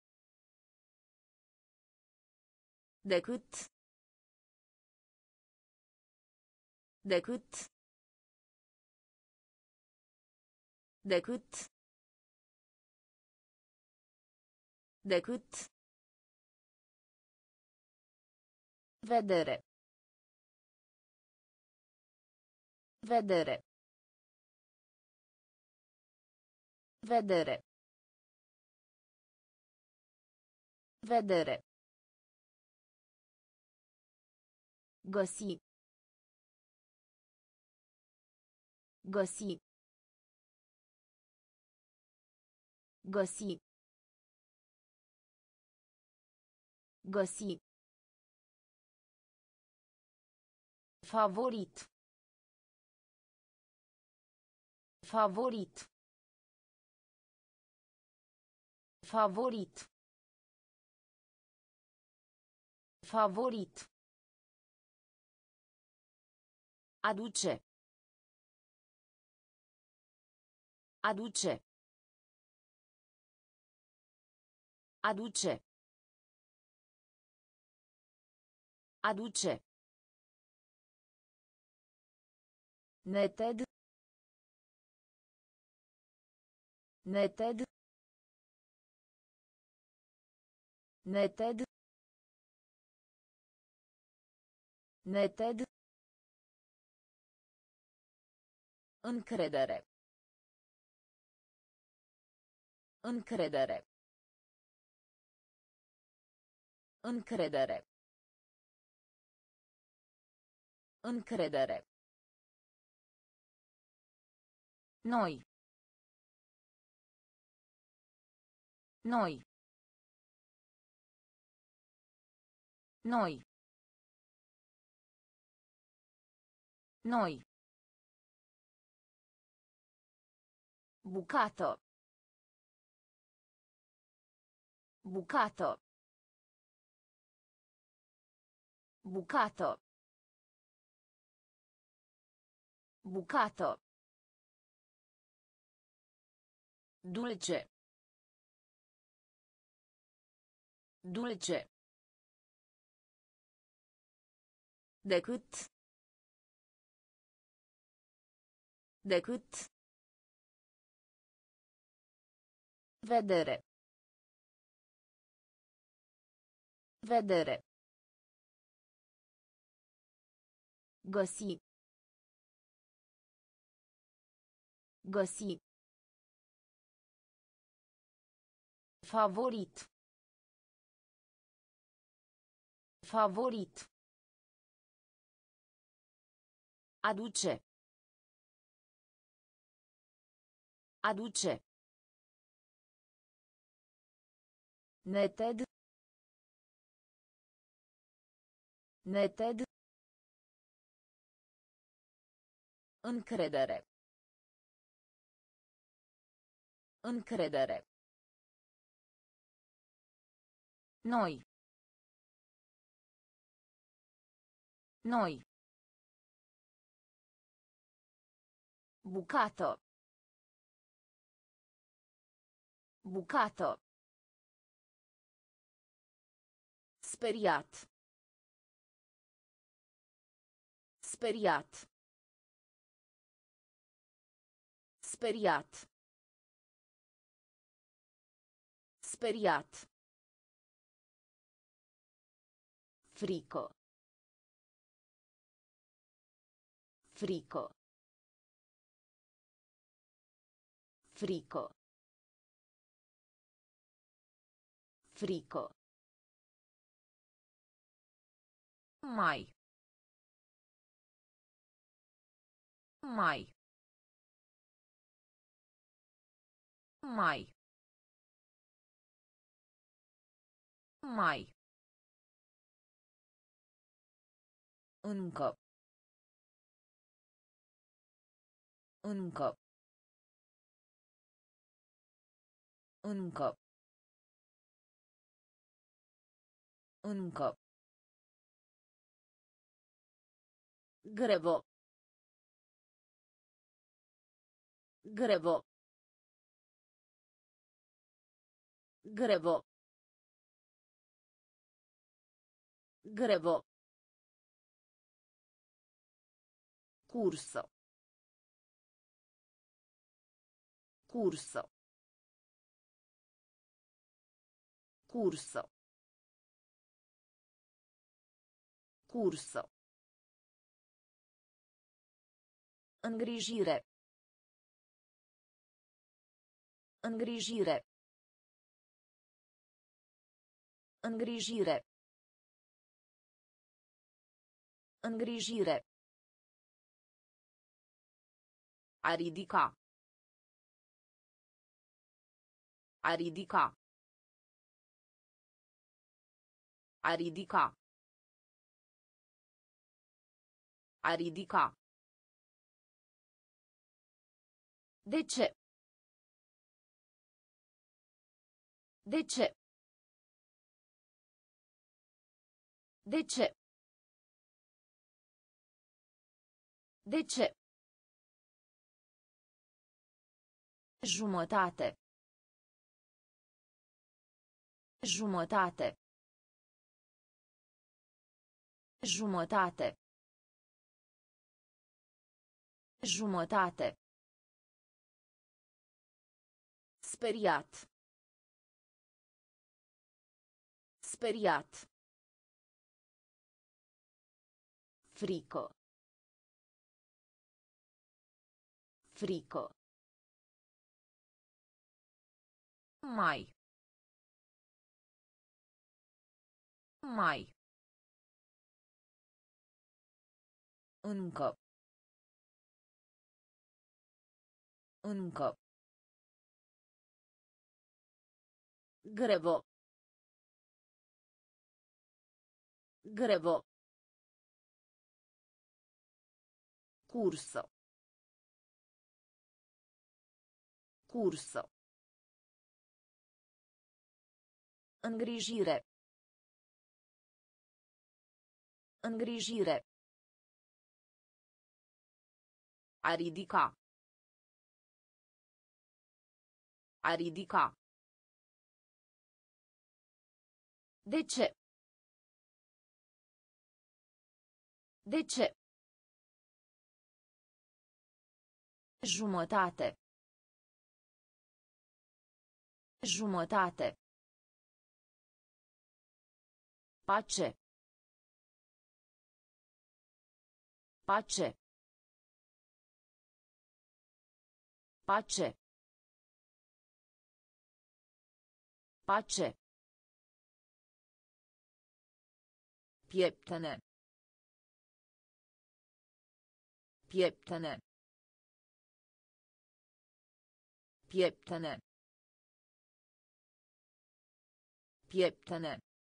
Decât. Decât. Decât. Decât. Vedere. Vedere. Vedere. Vedere. Găsi. Găsi. Găsi. Găsi. Favorit. Favorit. Favorit. Favorit. Aduce. Aduce. Aduce. Aduce. Neted. Neted. Neted. Neted. Încredere. Încredere. Încredere. Încredere. Noi. Noi. Noi. Noi. Bucată. Bucată. Bucată. Bucată. Dulce. Dulce. Decât. Decât. Vedere. Vedere. Găsi. Găsi. Favorit. Favorit. Aduce. Aduce. Neted. Neted. Încredere. Încredere. Noi. Noi. Bucată. Bucată. Speriat. Speriat. Speriat. Speriat. Frico. Frico. Frico. Frico. Mai. Mai. Mai. Mai. Încă. Încă. Încă. Încă. Grevo. Grevo. Grevo. Grevo. Curso. Curso. Curso. Curso. Îngrijire. Îngrijire. Îngrijire. Îngrijire. A ridica. A ridica. A ridica. A ridica. De ce? De ce? De ce? De ce? Jumătate. Jumătate. Jumătate. Jumătate. Speriat. Speriat. Frico. Frico. Mai. Mai. Încă. Încă. Grevo. Grevo. Curso. Curso. Îngrijire. Îngrijire. A ridica. A ridica. De ce? De ce? Jumătate. Jumătate. Pace. Pace. Pace. Pace. Pieptene. Pieptene. Pieptene. Pieptene.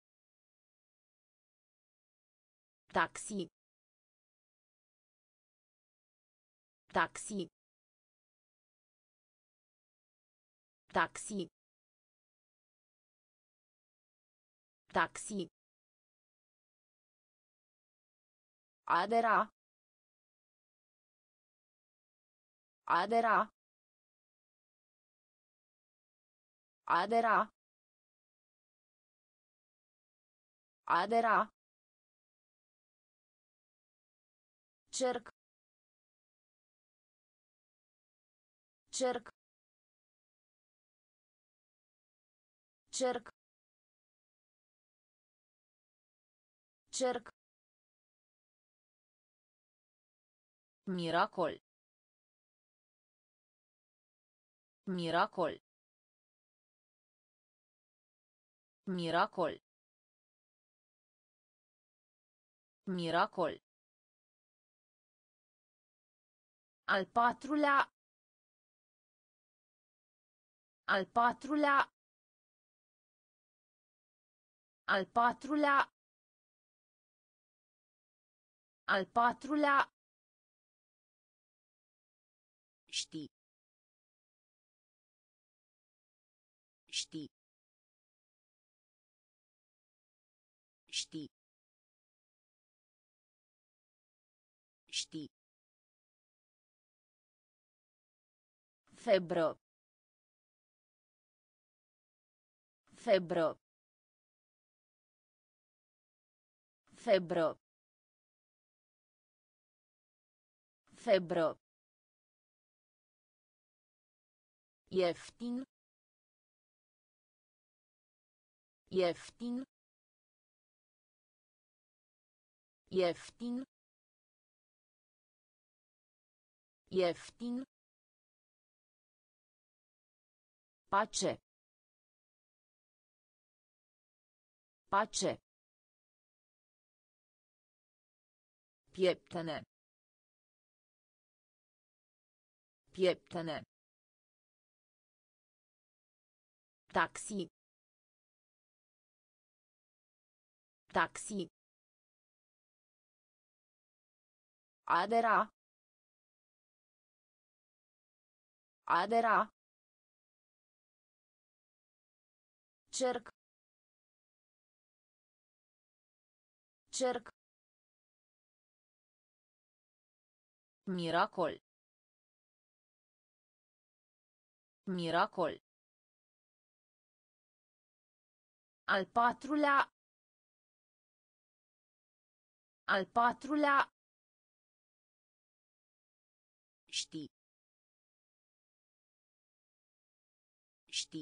Taxi. Taxi. Taxi. Taxi. Adera. Adera. Adera. Adera. Cerc. Cerc. Cerc. Cerc. Miracol. Miracol. Miracol. Miracol. Al patrulea. Al patrulea. Al patrulea. Al patrulea. Ști. Ști. Ști. Ști. Febră. Febră. Febră. Febră. Ieftin. Ieftin. Ieftin. Ieftin. Pace. Pace. Pieptene. Pieptene. Taxi. Taxi. Adera. Adera. Cerc. Cerc. Miracol. Miracol. Al patrulea. Al patrulea. Ști. Ști.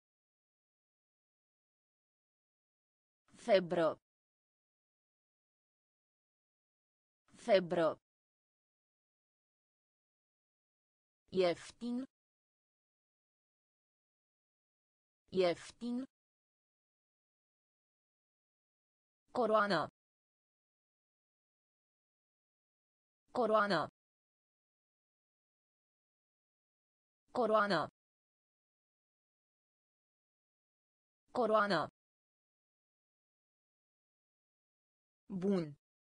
Febră. Febră. Ieftin. Ieftin. Coroană. Coroană. Coroană. Coroană. Bun.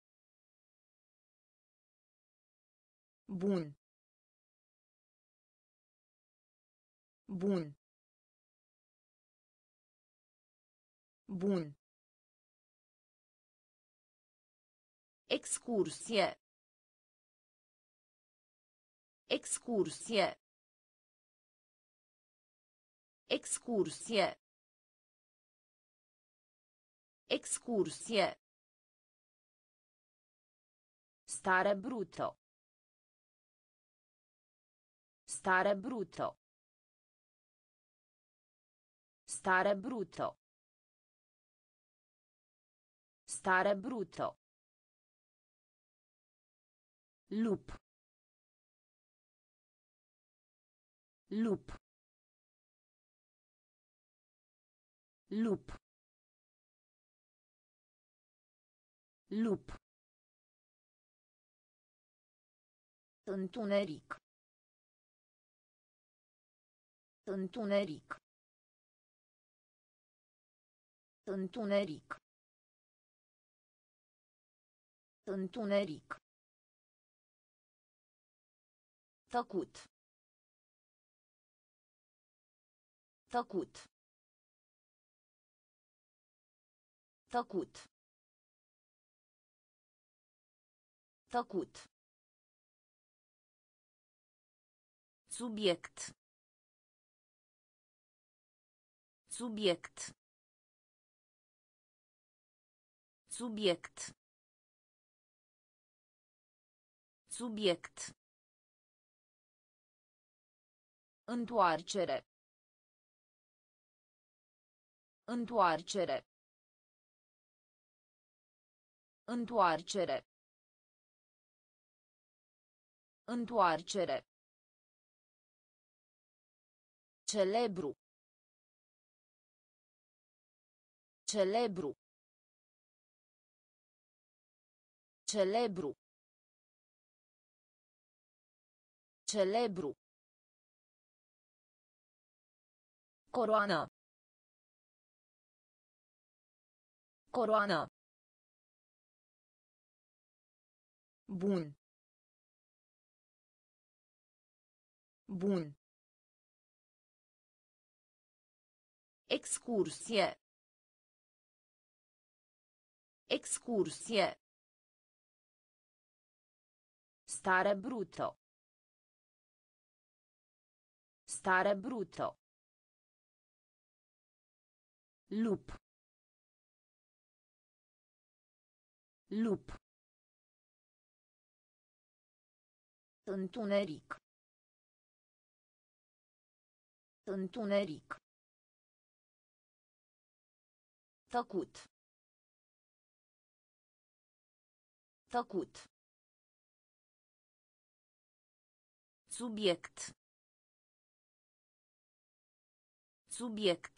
Bun. Bun. Bun. Excursie. Excursie. Excursie. Excursie. Stare brutto. Stare brutto. Stare brutto. Stare brutto. Lup. Lup. Lup. Lup. Întuneric. Întuneric. Întuneric. Întuneric. Tăcut. Tăcut. Tăcut. Tăcut. Subiect. Subiect. Subiect. Subiect. Întoarcere. Întoarcere. Întoarcere. Întoarcere. Celebru. Celebru. Celebru. Celebru. Coroană. Coroană. Bun. Bun. Excursie. Excursie. Stare brutto. Stare brutto. Lup. Lup. Întuneric. Întuneric. Tăcut. Tăcut. Subiect. Subiect.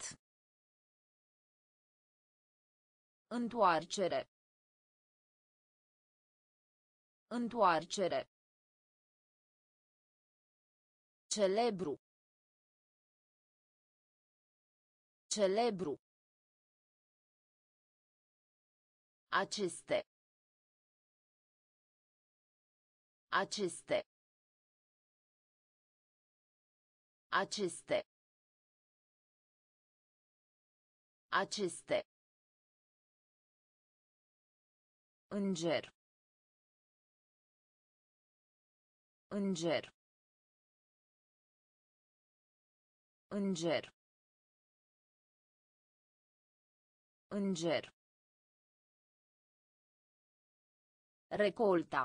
Întoarcere. Întoarcere. Celebru. Celebru. Aceste. Aceste. Aceste. Aceste. Înger. Înger. Înger. Înger. Recolta.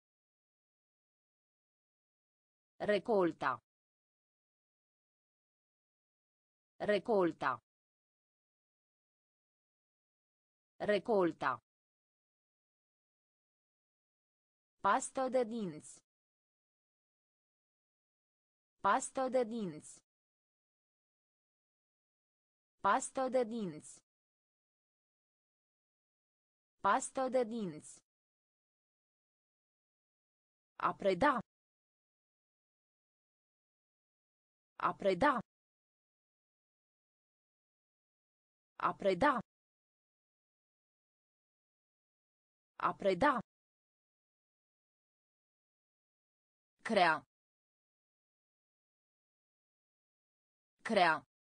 Recolta. Recolta. Recolta. Pastă de dinți. Pastă de dinți. Pastă de dinți. Pastă de dinți. A preda. A preda. A preda. A preda. Crea. Crea.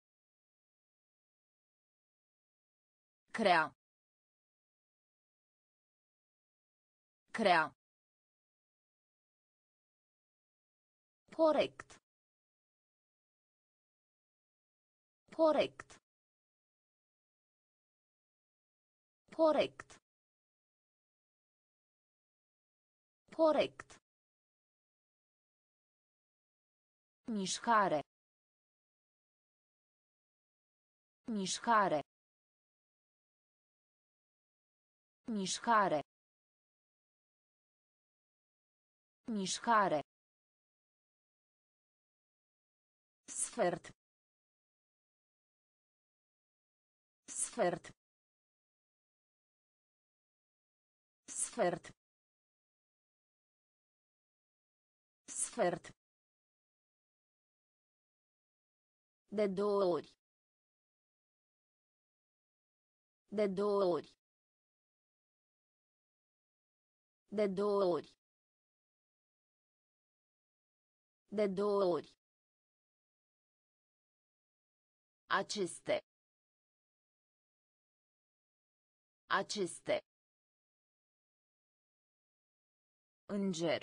Crea. Crea. Corect. Corect. Corect. Corect. Mișcare. Mișcare. Mișcare. Mișcare. Sfert. Sfert. Sfert. Sfert. De două ori. De două ori. De două ori. De două ori. Aceste. Aceste. Înger.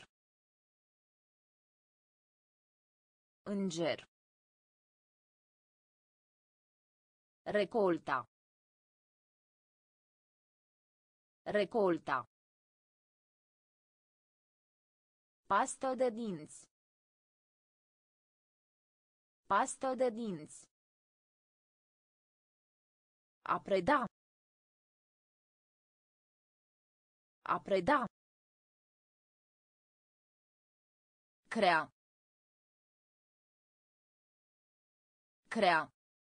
Înger. Recolta. Recolta. Pastă de dinți. Pastă de dinți. A preda. A preda. Crea. Crea.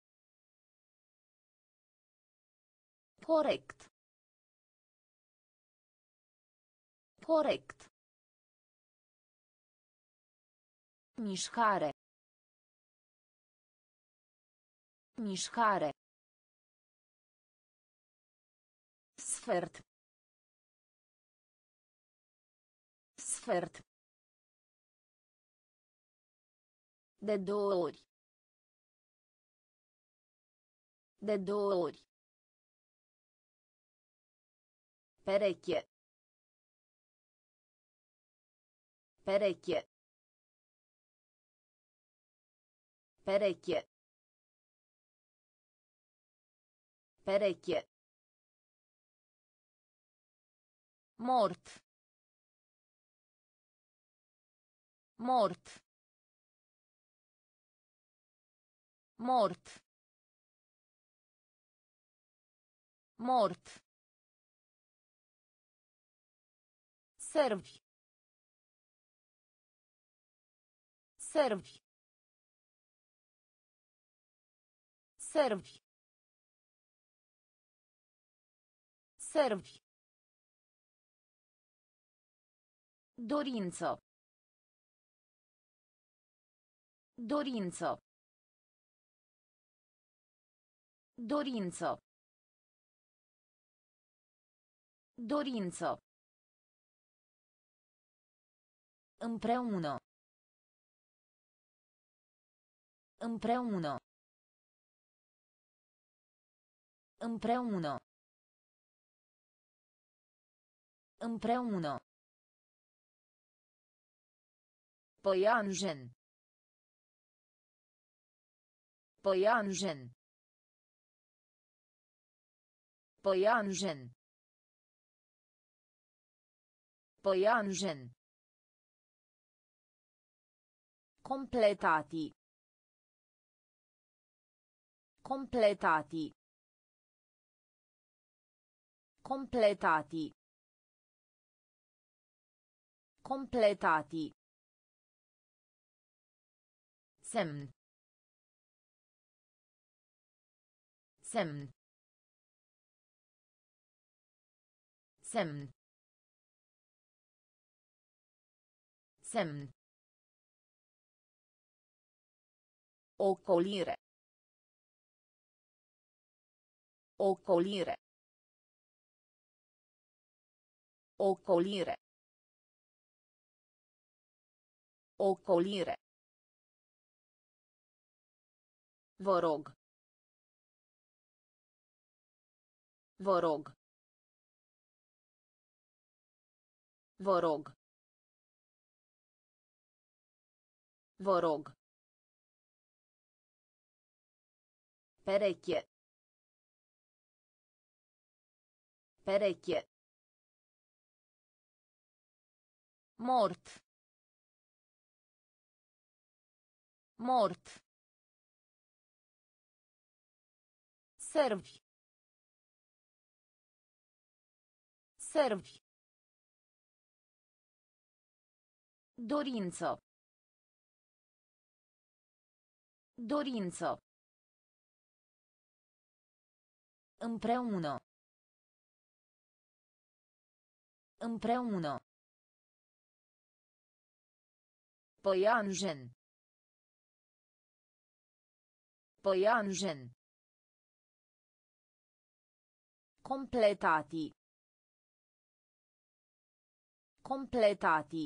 Corect. Corect. Mișcare. Mișcare. Sfert. Sfert. De două ori. De două ori. Pereche. Pereche. Pereche. Pereche. Mort. Mort. Mort. Mort. Servi. Servi. Servi. Servi. Dorință. Dorință. Dorință. Dorință. Împreună. Împreună. Împreună. Împreună. Păianjen. Păianjen. Păianjen. Păianjen. Completati. Completati. Completati. Completati. Semn. Semn. Semn. Semn. Ocolire. Ocolire. Ocolire. Ocolire. Vă rog. Vă rog. Vă rog. Vă rog. Pereche. Pereche. Mort. Mort. Servi. Servi. Dorință. Dorință. Împreună. Împreună. Păianjen. Păianjen. Completati. Completati.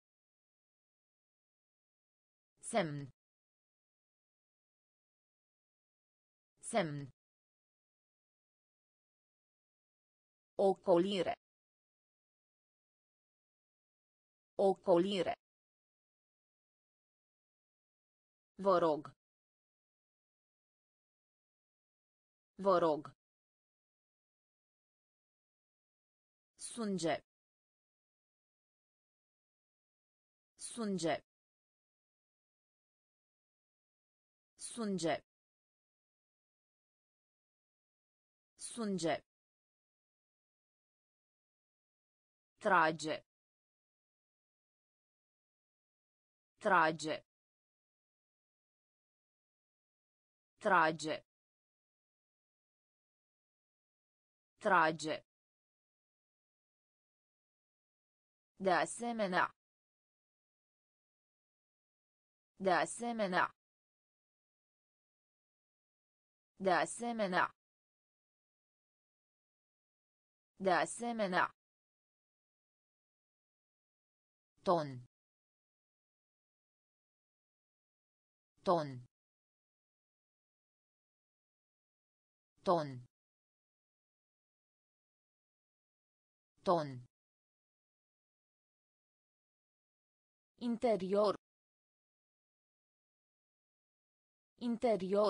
Semn. Semn. Ocolire. Ocolire. Vă rog. Vă rog. Sânge. Sânge. Sânge. Sânge. Trage. Trage. Trage. Trage. De asemenea. De asemenea. De asemenea. De asemenea. Ton. Ton. Ton. Ton. Interior. Interior.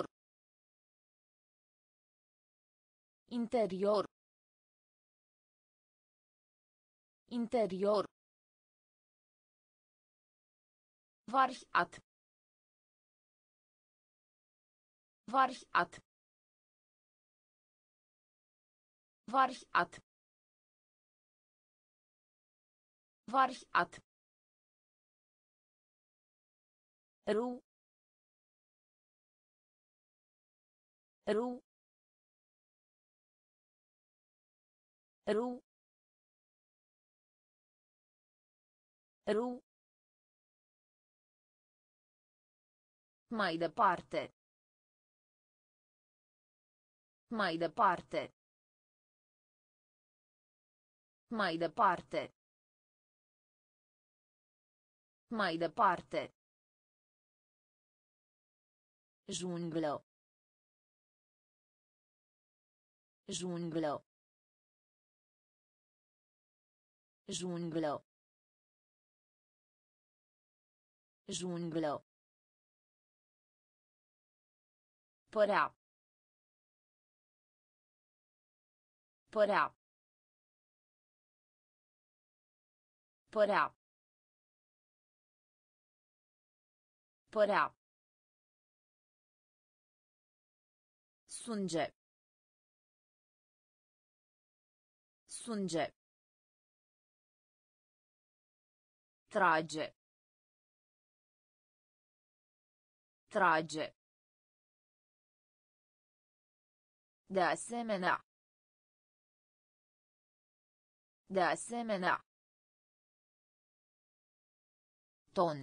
Interior. Interior. Variat. Variat. Variat. Variat. Ru. Ru. Ru. Ru. Mai departe. Mai departe. Mai departe. Mai departe. Junglă. Junglă. Junglă. Junglă. Părea. Părea. Părea. Părea. Sânge. Sânge. Trage. Trage. De asemenea. De asemenea. Ton.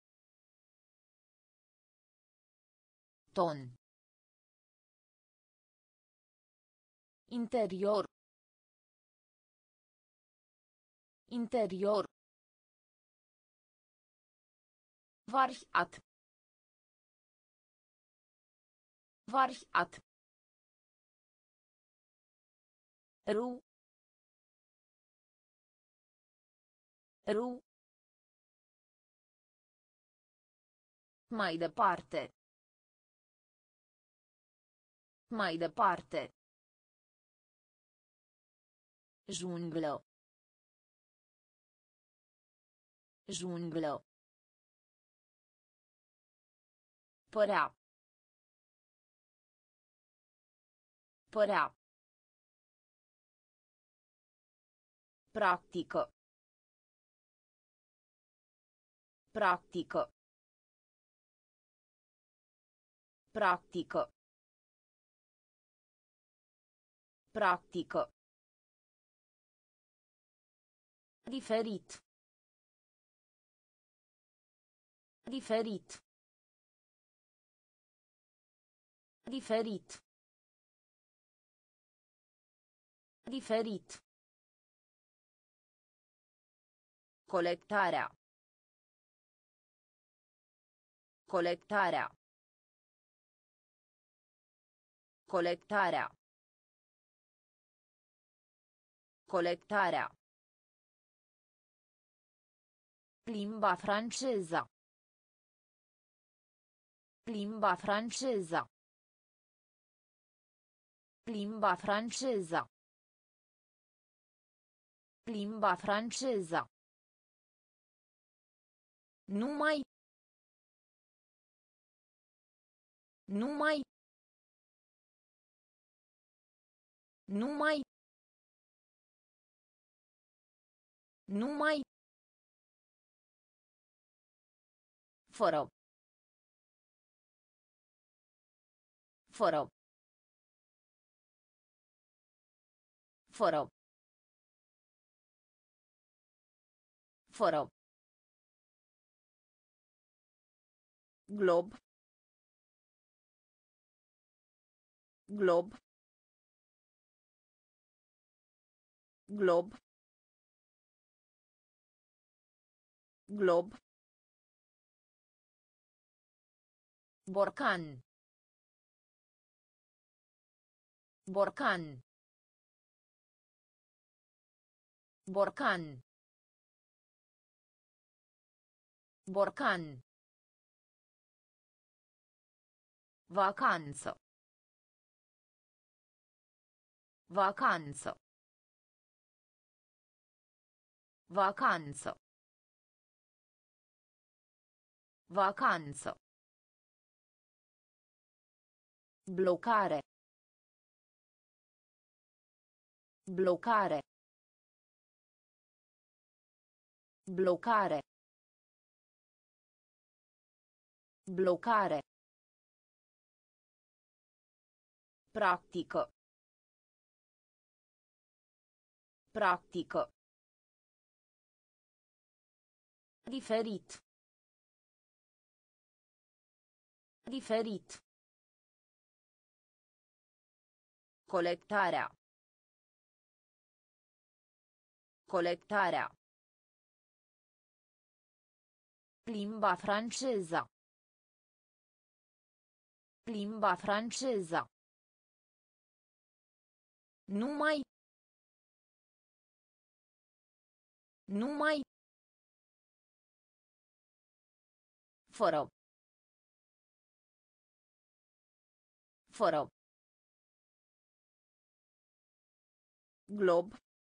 Ton. Interior. Interior. Variat. Variat. Ru. Ru. Mai departe. Mai departe. Junglă. Junglă. Părea. Părea. Practică. Practică. Practică. Practică. Diferit. Diferit. Diferit. Diferit. Colectarea. Colectarea. Colectarea. Colectarea. Limba franceză. Limba franceză. Limba franceză. Limba franceză. Numai. Numai. Numai. Numai. Fără. Fără. Fără. Fără. Glob. Glob. Glob. Glob. Borcan. Borcan. Borcan. Borcan. Vacanță. Vacanță. Vacanță. Vacanță. Blocare. Blocare. Blocare. Blocare. Practică. Practică. Diferit. Diferit. Colectarea. Colectarea. Limba franceză. Limba franceză. Numai. Numai. Fără. Fără. Glob.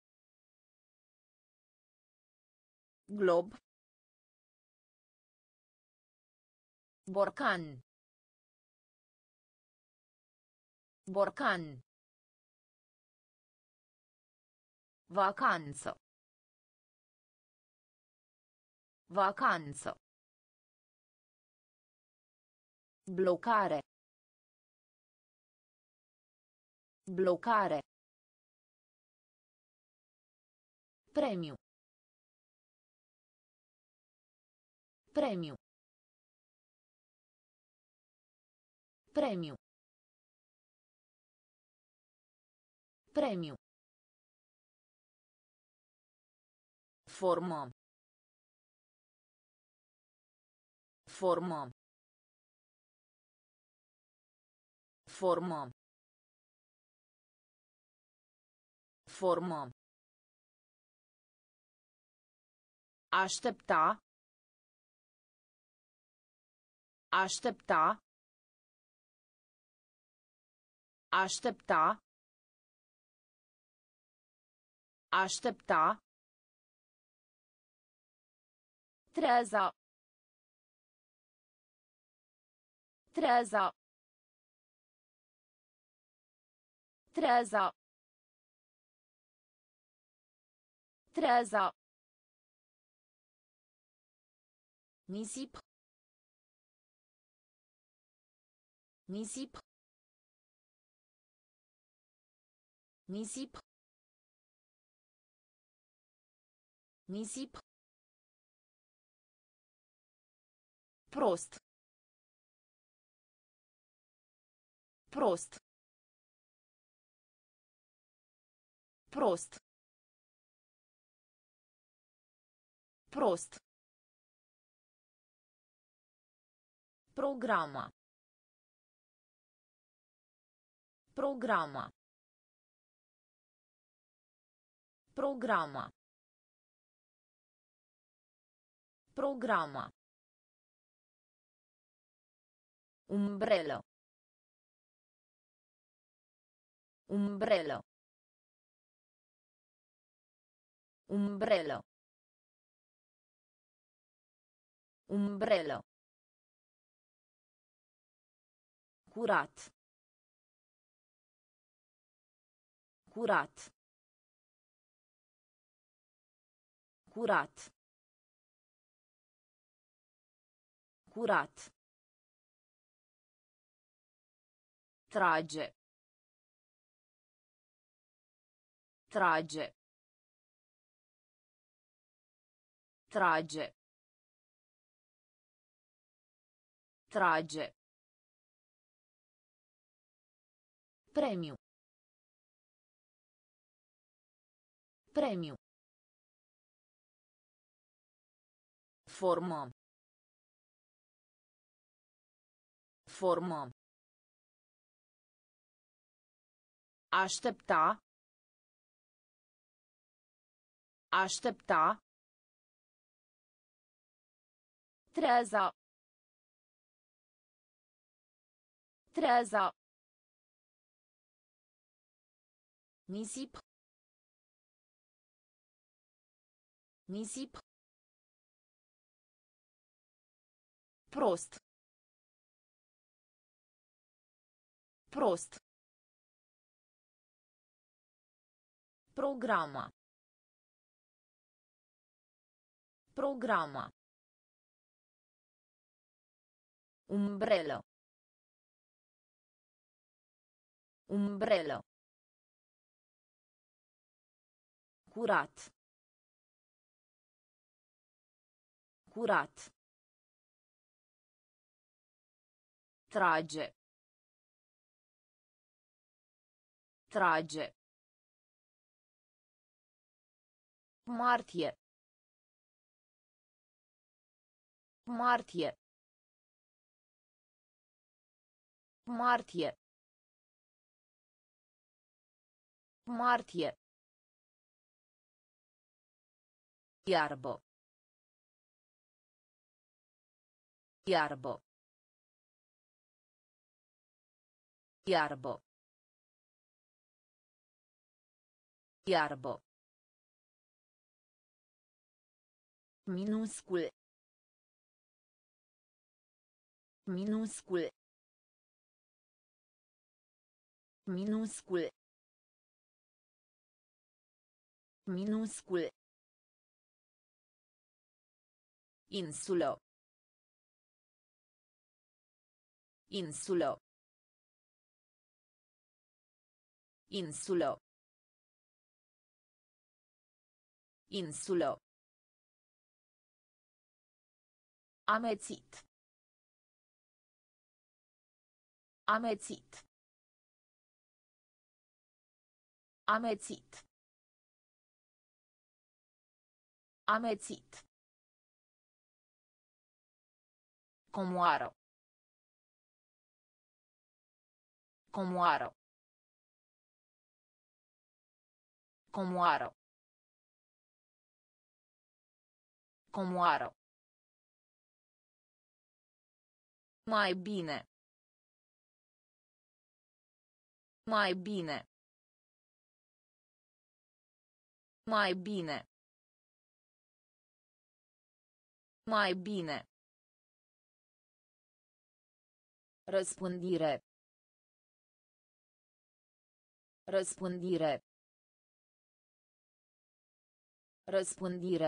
Glob. Borcan. Borcan. Vacanță. Vacanță. Blocare. Blocare. Premiu. Premiu. Premiu. Premiu. Formă. Formă. Formă. Formă. Aștepta. Aștepta. Aștepta. Aștepta. Treza. Treza. Treza. Treza. Nisip. Nisip. Nisip. Nisip. Prost. Prost. Prost. Prost. Programa. Programa. Programa. Programa. Umbrello. Umbrello. Umbrello. Umbrello. Curat. Curat. Curat. Curat. Trage. Trage. Trage. Trage. Premiu. Premiu. Formă. Formă. Aștepta. Aștepta. Treza. Treza. Nisip. Nisip. Prost. Prost. Programa. Programa. Umbrello. Umbrello. Curat. Curat. Trage. Trage. Martie. Martie. Martie. Martie. Iarbă. Iarbă. Iarbă. Iarbă. Minuscul. Minuscul. Minuscul. Minuscul. Insulă. Insulă. Insulă. Insulă. Amețit. Amețit. Amețit. Amețit. Comoară. Comoară. Comoară. Comoară. Mai bine. Mai bine. Mai bine. Mai bine. Răspândire. Răspândire. Răspândire.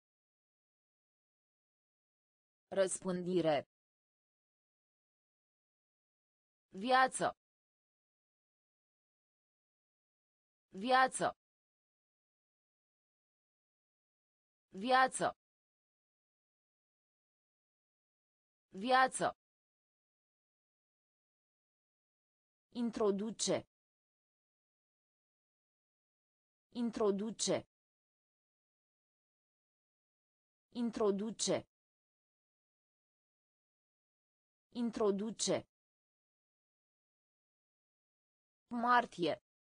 Răspândire. Viață. Viață. Viață. Viață. Introduce. Introduce. Introduce. Introduce. Martie.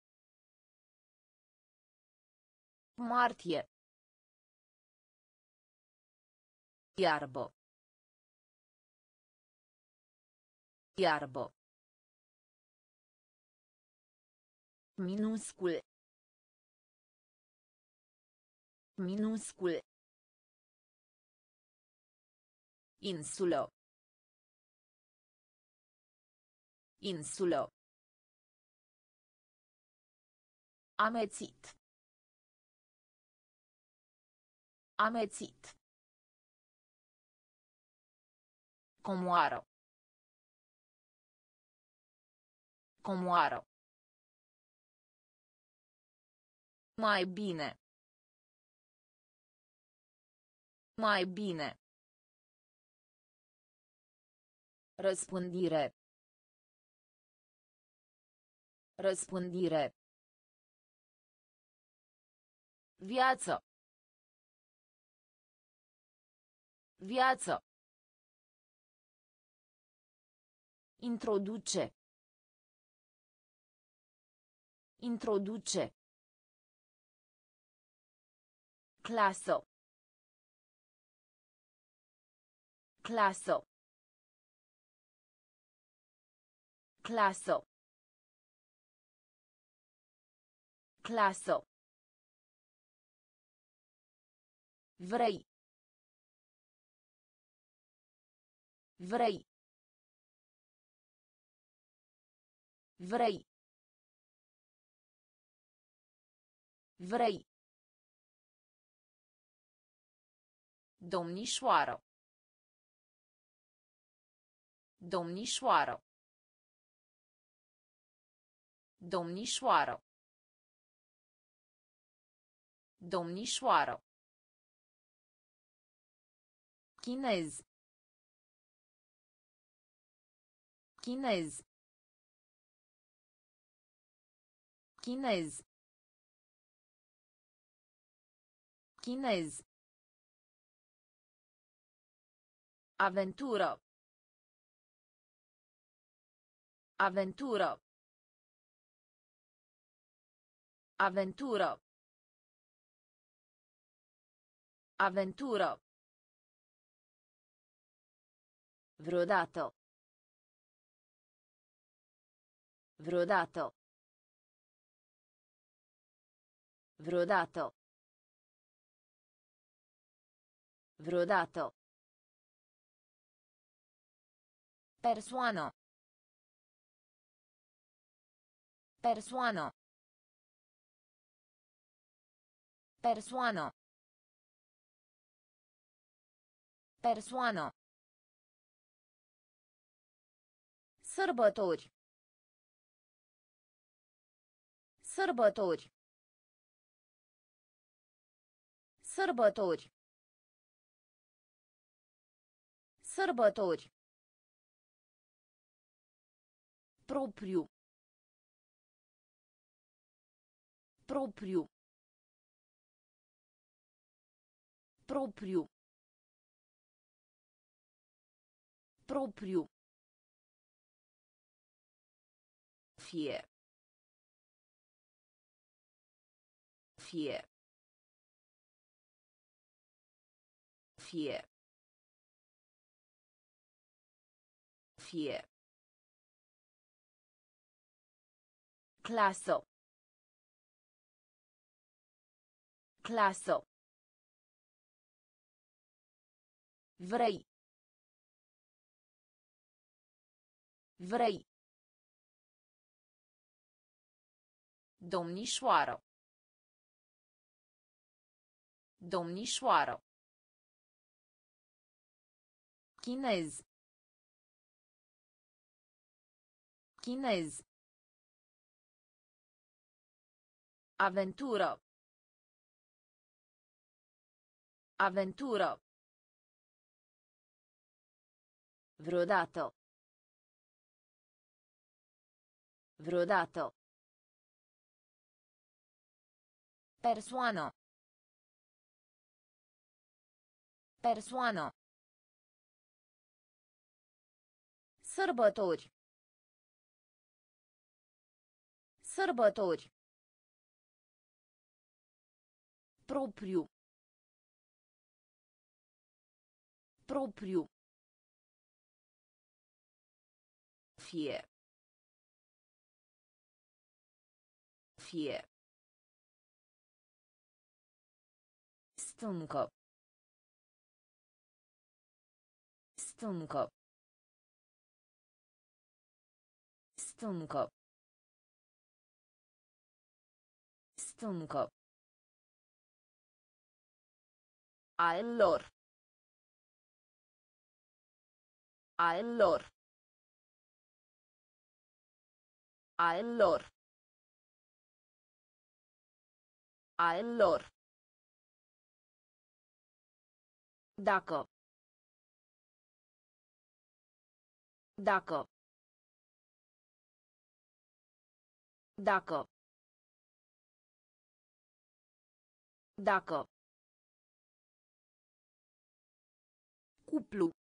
Martie. Iarbă. Iarbă. Minuscul. Minuscul. Insulă. Insulă. Amețit. Amețit. Comoară. Comoară. Mai bine. Mai bine. Răspândire. Răspândire. Viață. Viață. Introduce. Introduce. Clasă. Clasă. Clasă. Clasă. Vrei. Vrei. Vrei. Vrei. Domnișoară. Domnișoară. Domnișoară. Domnișoară. Chinez. Chinez. Chinez. Chinez. Aventură. Aventură. Aventură. Aventură. Vreodată. Vreodată. Vreodată. Vreodată. Persoană. Persoană. Persoană. Persoană. Sărbători. Sărbători. Sărbători. Sărbători. Propriu. Propriu. Propriu. Propriu. Fie. Fie. Fie. Fie. Clasă. Clasă. Vrei. Vrei. Domnișoară. Domnișoară. Chinez. Chinez. Aventură. Aventură. Vreodată. Vreodată. Persoană. Persoană. Sărbători. Sărbători. Propriu. Propriu. Fie. Fie. Stâncă. Stâncă. Stâncă. Stâncă. Al lor. Al lor. Al lor. Al lor. Dacă. Dacă. Dacă. Dacă. Cuplu.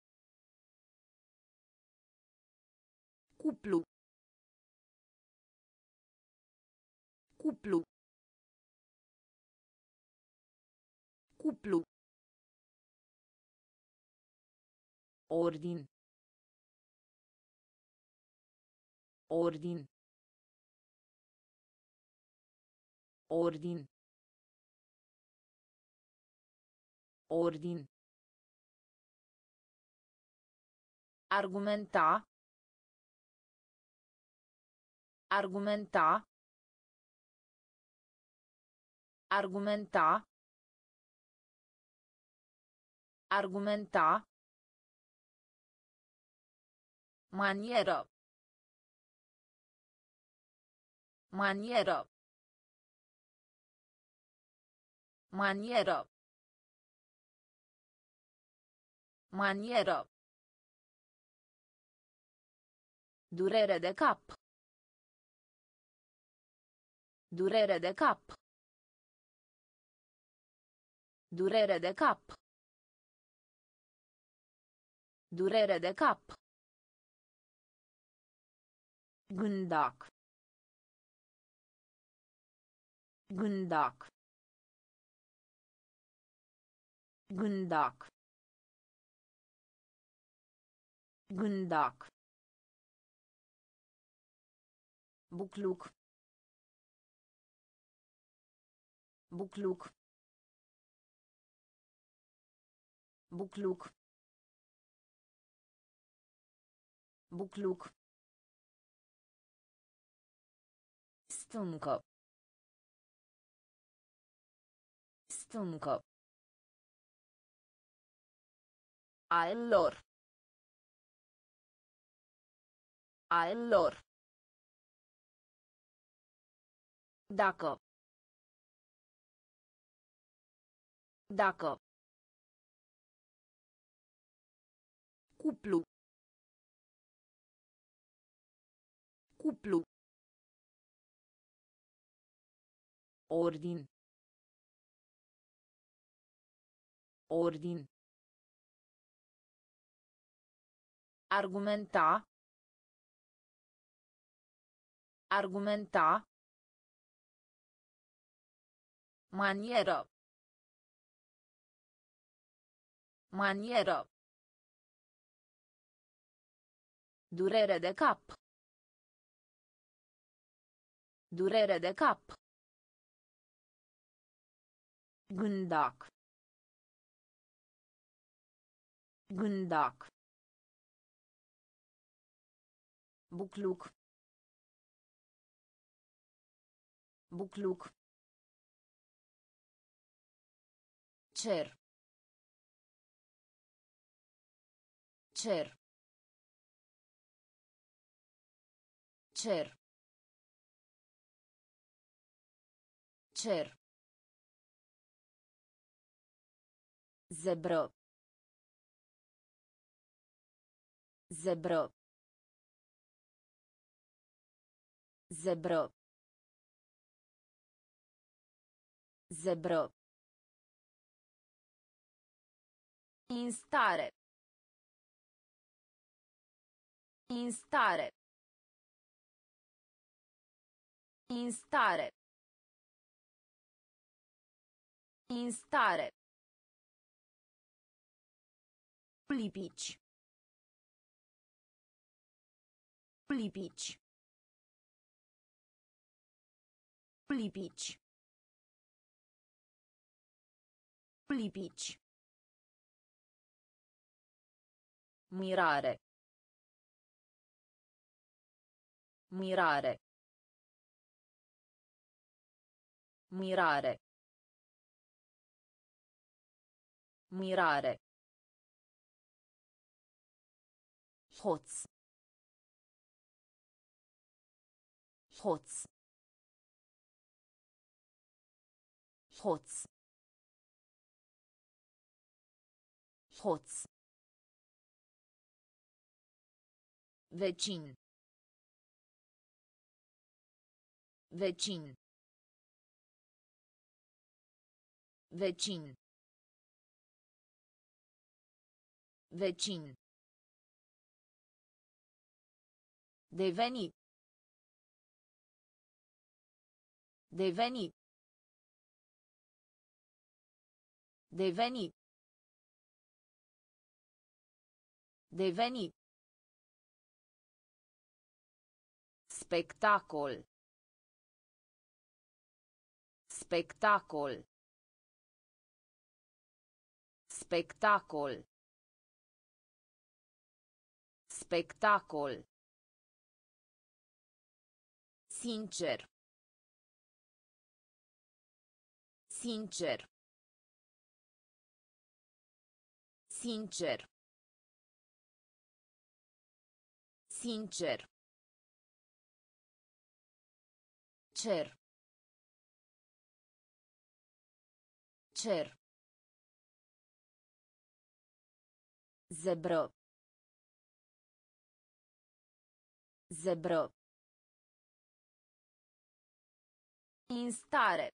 Cuplu. Cuplu. Cuplu. Ordin. Ordin. Ordin. Ordin. Argumenta. Argumenta. Argumenta. Argumenta. Manieră. Manieră. Manieră. Manieră. Durere de cap. Durere de cap. Durere de cap. Durere de cap. Gândac. Gândac. Gândac. Gândac. Bucluc. Bucluc. Bucluc. Bucluc. Stâncă. Stâncă. Al lor. Al lor. Dacă. Dacă. Cuplu. Cuplu. Ordin. Ordin. Argumenta. Argumenta. Manieră. Manieră. Durere de cap. Durere de cap. Gândac. Gândac. Bucluc. Bucluc. Cer. Cer. Cer. Cer. Zebră. Zebră. Zebră. Zebră. Instare. Instare. Instare. Instare. Lipici. Lipici. Lipici. Lipici. Mirare. Mirare. Mirare. Mirare. Hoț. Hoț. Hoț. Hoț. Vecin. Vecin. Vecin. Vecin. Deveni. Deveni. Deveni. Deveni. Spectacol. Spectacol. Spectacol. Spectacol. Sincer. Sincer. Sincer. Sincer. Cer. Cer. Zebră. Zebră. Instare.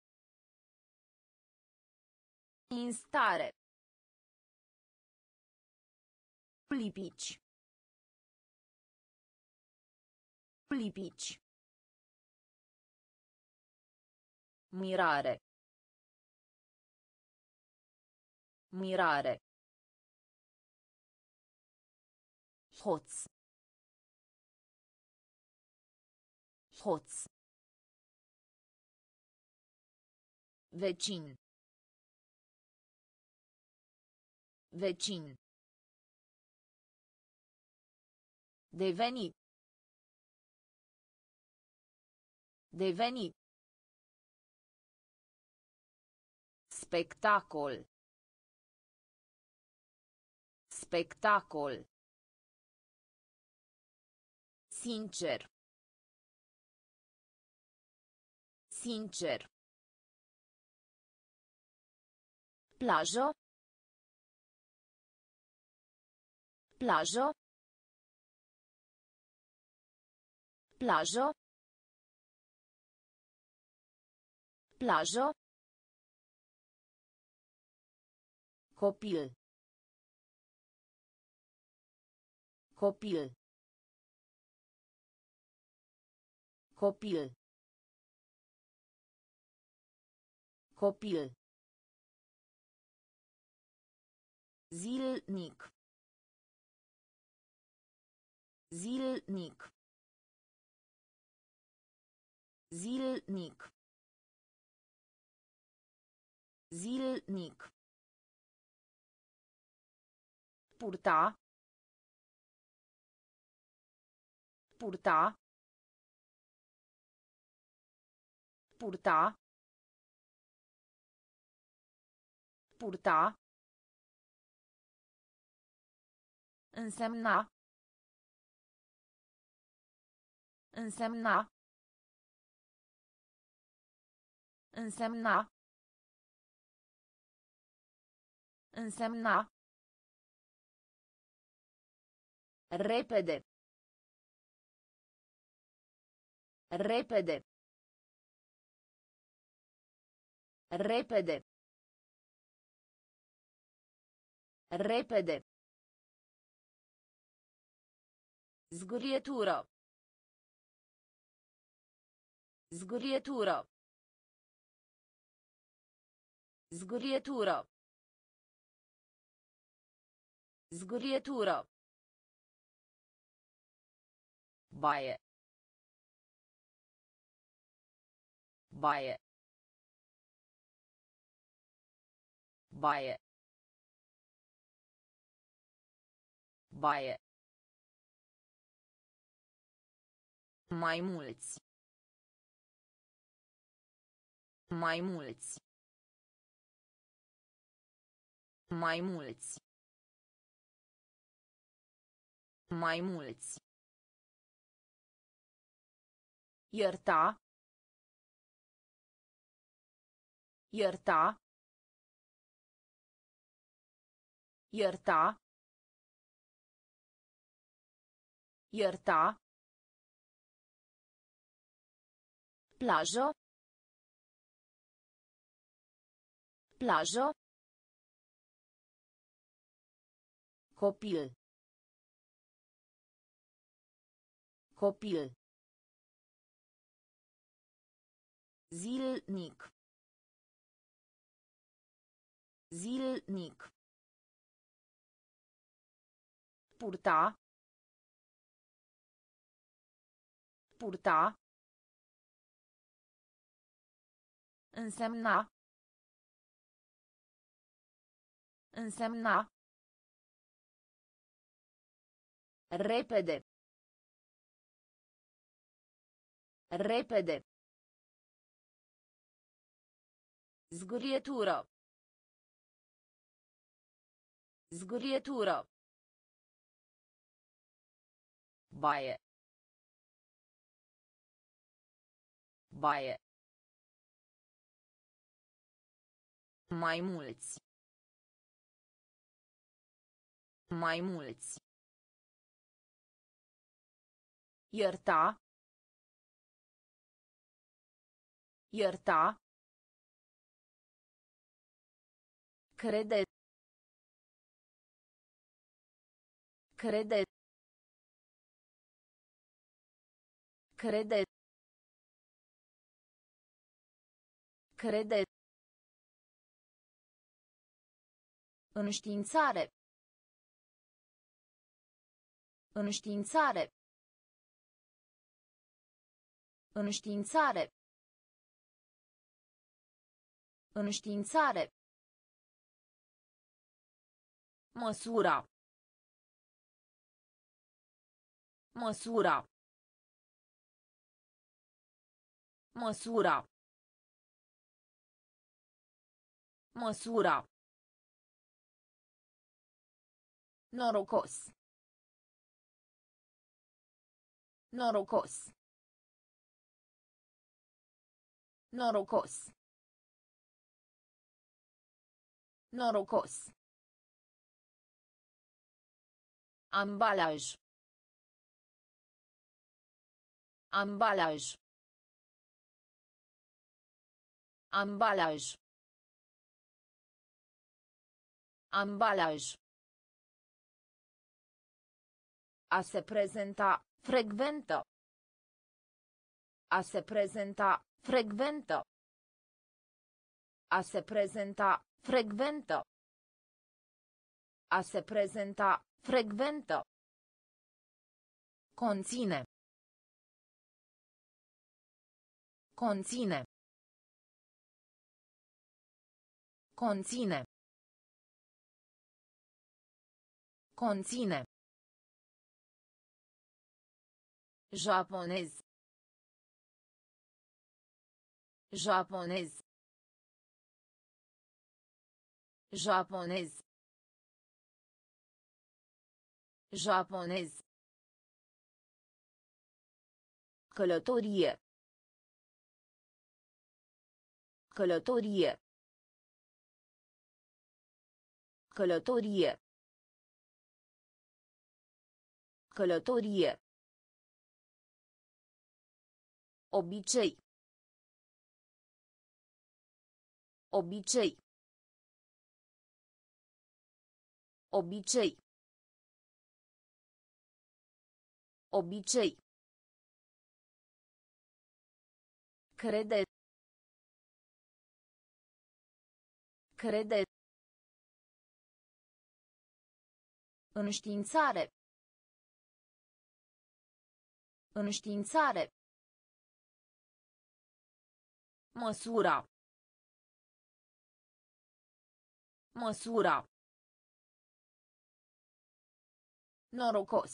Instare. Lipici. Lipici. Mirare. Mirare. Hoț. Hoț. Vecin. Vecin. Deveni. Deveni. Spectacol. Spectacol. Sincer. Sincer. Plajă. Plajă. Plajă. Plajă. Copil. Copil. Copil. Copil. Zilnic. Zilnic. Zilnic. Zilnic. Purta. Purta. Purta. Purta. Însemna. Însemna. Însemna. Însemna. Repede. Repede. Repede. Repede. Zgurietură. Zgurietură. Zgurietură. Zgurietură. Baie. Baie. baie, baie, mai mulți, mai mulți, mai mulți, mai mulți, ierta, ierta, ierta, ierta, plajă, plajă, copil, copil, zilnic, zilnic, purta, purta, însemna, însemna, repede, repede, zgurietură, zgurietură, baie, baie, mai mulți, mai mulți, ierta, ierta, crede, crede, crede, crede, înștiințare, înștiințare, înștiințare, înștiințare, măsura, măsura, măsura, măsura, norocos, norocos, norocos, norocos, ambalaj, ambalaj, ambalaj, ambalaj, a se prezenta, frecventă, a se prezenta, frecventă, a se prezenta, frecventă, a se prezenta, frecventă, conține, conține, conține, conține, japonez, japonez, japonez, japonez, călătorie, călătorie, călătorie, călătorie, obicei, obicei, obicei, obicei, crede, crede, înștiințare, înștiințare, măsura, Măsura. Norocos.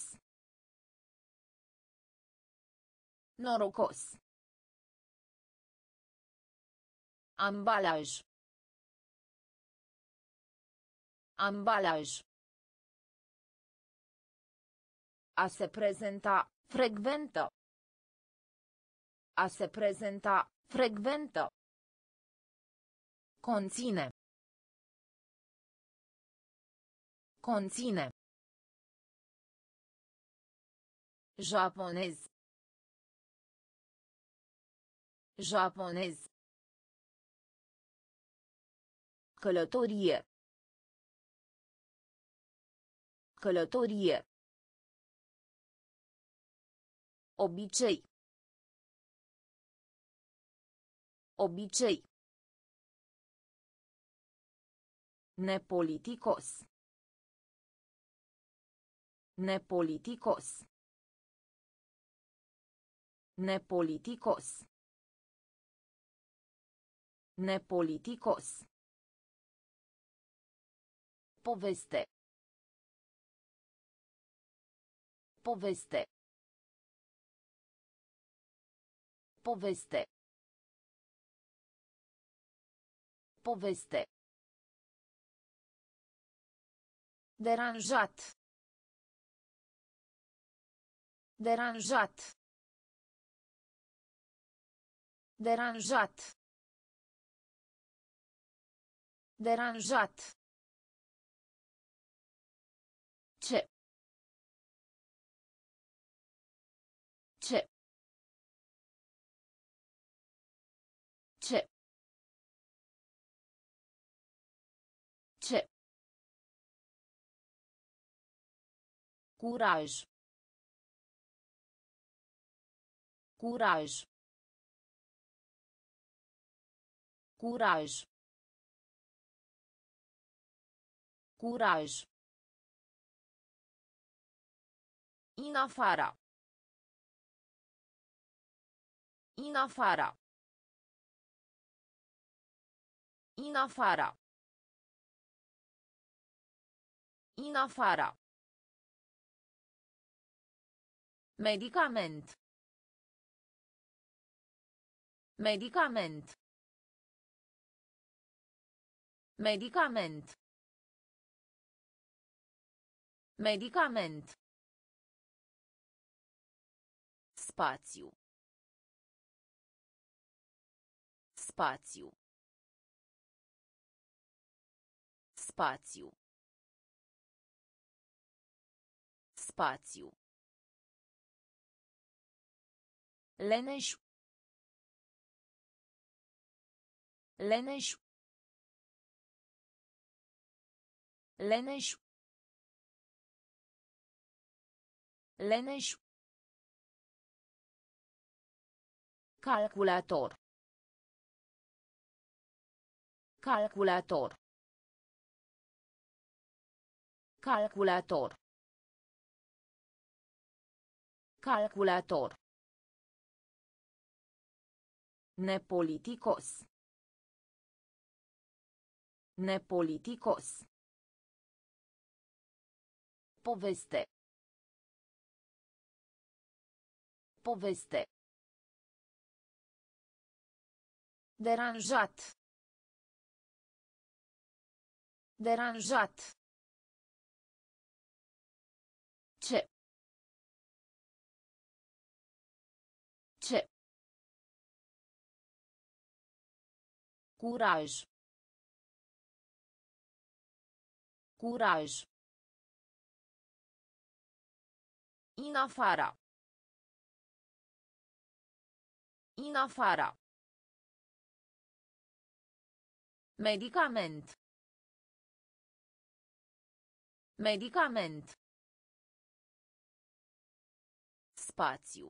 Norocos. Ambalaj. Ambalaj. A se prezenta, frecventă. A se prezenta, frecventă. Conține. Conține. Japonez. Japonez. Călătorie. Călătorie. Obicei. Obicei. Nepoliticos. Nepoliticos. Nepoliticos. Nepoliticos. Poveste. Poveste. Poveste. Poveste. Deranjat. Deranjat. Deranjat. Deranjat. Ce. Ce. Ce. Ce. Curaj. Curaj. Curaj. Curaj. In afara. In afara. In afara. In afara. Medicament. Medicament. Medicament. Medicament. Spațiu. Spațiu. Spațiu. Spațiu. Leneș. Leneș. Leneș. Leneș. Calculator. Calculator. Calculator. Calculator. Nepoliticos. Nepoliticos. Poveste. Poveste. Deranjat. Deranjat. Ce. Ce. Curaj. Curaj. In afara. In afara. Medicament. Medicament. Spațiu.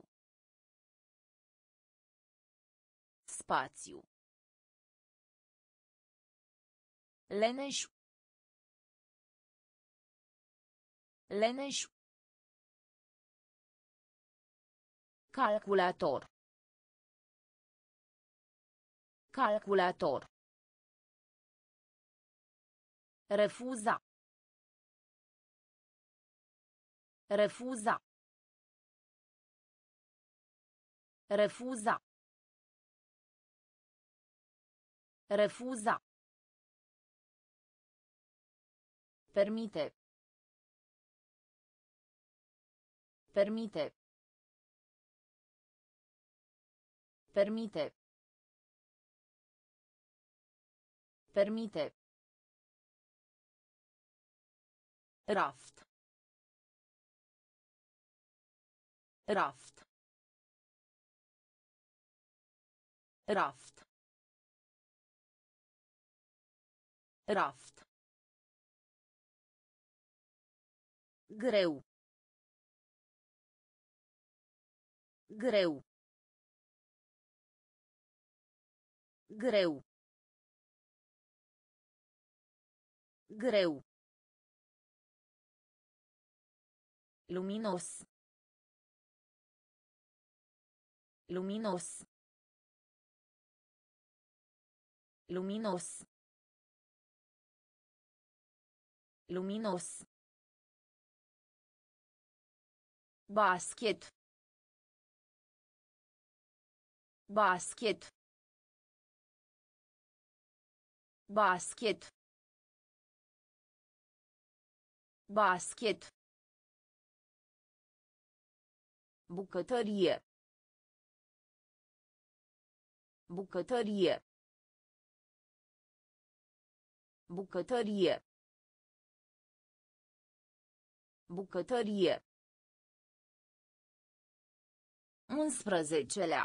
Spațiu. Leneș. Leneș. Calculator. Calculator. Refuza. Refuza. Refuza. Refuza. Permite. Permite. Permite. Permite. Raft. Raft. Raft. Raft. Greu. Greu. Greu. Greu. Luminos. Luminos. Luminos. Luminos. Basket. Basket. Basket. Basket. Bucătărie. Bucătărie. Bucătărie. Bucătărie. 11-lea.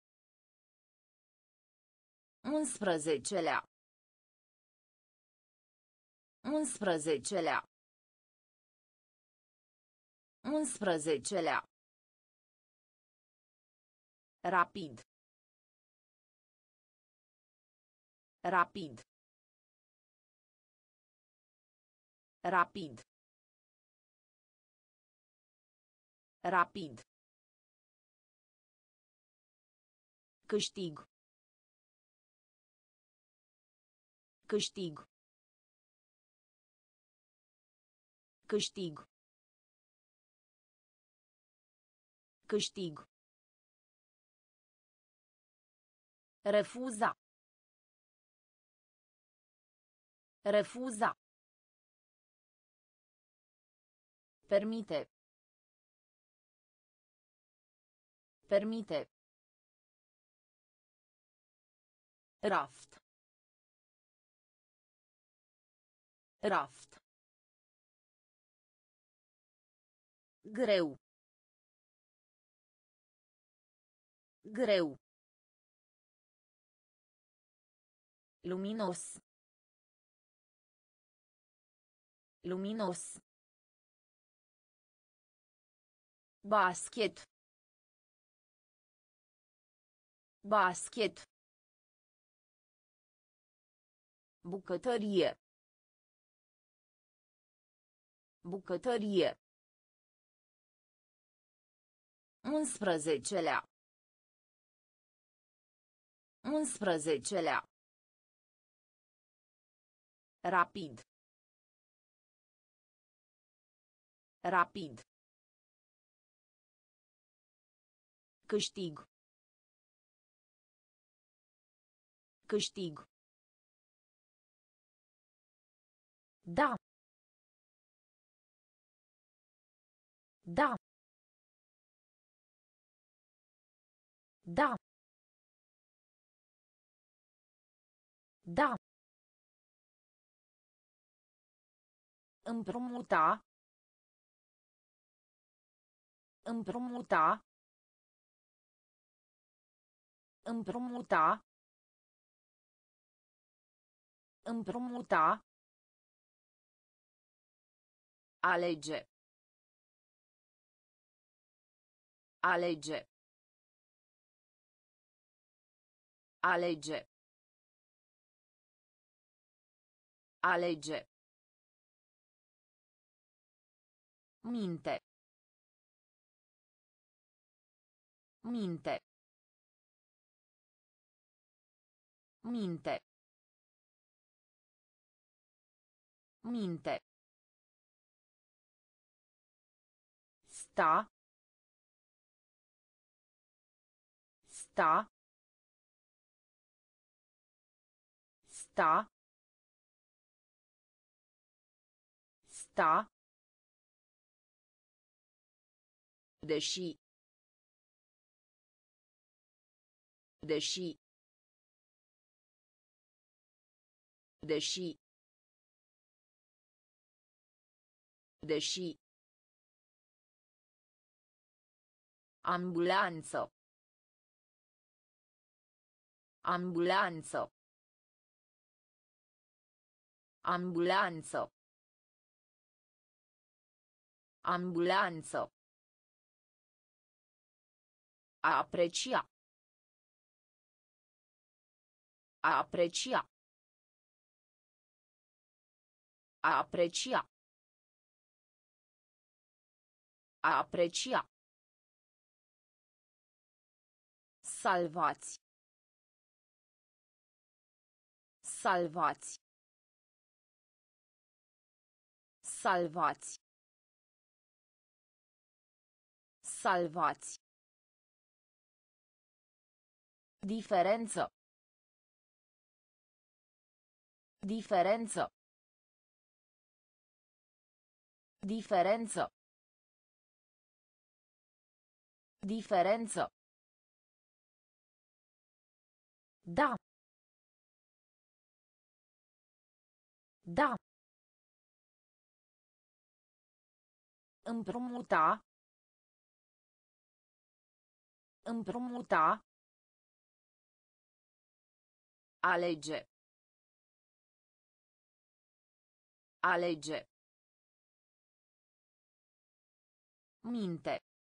11-lea. 11-lea. 11-lea. Rapid. Rapid. Rapid. Rapid. Câștig. Câștig. Câștig. Câștig. Refuza. Refuza. Permite. Permite. Raft. Raft. Greu. Greu. Luminos. Luminos. Basket. Basket. Bucătărie. Bucătărie. 11-lea. 11-lea. Rapid. Rapid. Câștig. Câștig. Da. Da. Da. Da. Împrumuta. Împrumuta. Împrumuta. Împrumuta. Alege. Alege. Alege. Alege. Minte. Minte. Minte. Minte. Sta. Sta. Sta. Sta. Deși. Deși. Deși. Deși. Ambulanță. Ambulanță. Ambulanță. Ambulanță. A aprecia. A aprecia. A aprecia. A aprecia. Salvați. Salvați. Salvați. Salvați. Diferență. Diferență. Diferență. Diferență. Da. Da. Împrumuta. Împrumuta. Alege. Alege. Minte.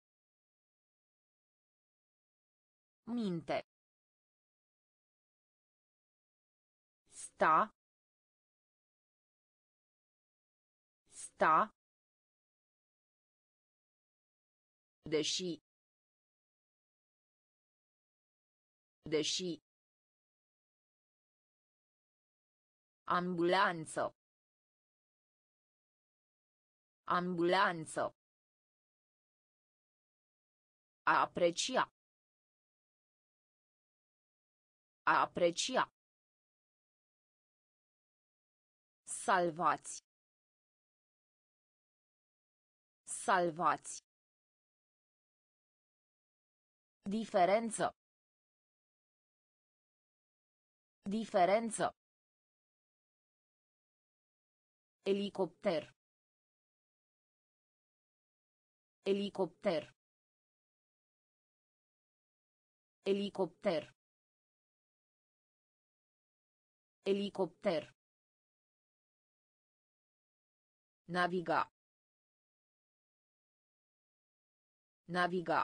Minte. Sta. Sta. Deși. Deși. Ambulanță. Ambulanță. A aprecia. A aprecia. Salvați. Salvați. Diferență. Diferență. Elicopter. Elicopter. Elicopter. Elicopter. Naviga. Naviga.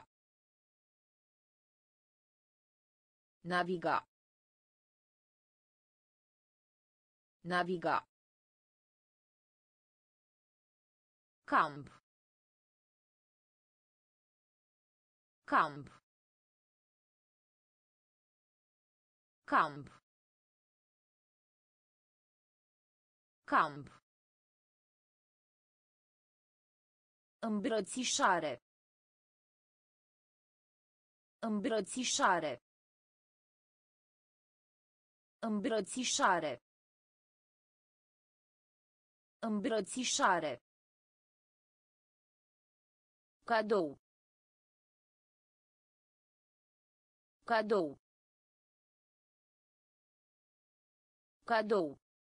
Naviga. Naviga. Camp. Camp. Camp. Camp. Îmbrățișare. Îmbrățișare. Îmbrățișare. Îmbrățișare. Cadou. Cadou. Cadou.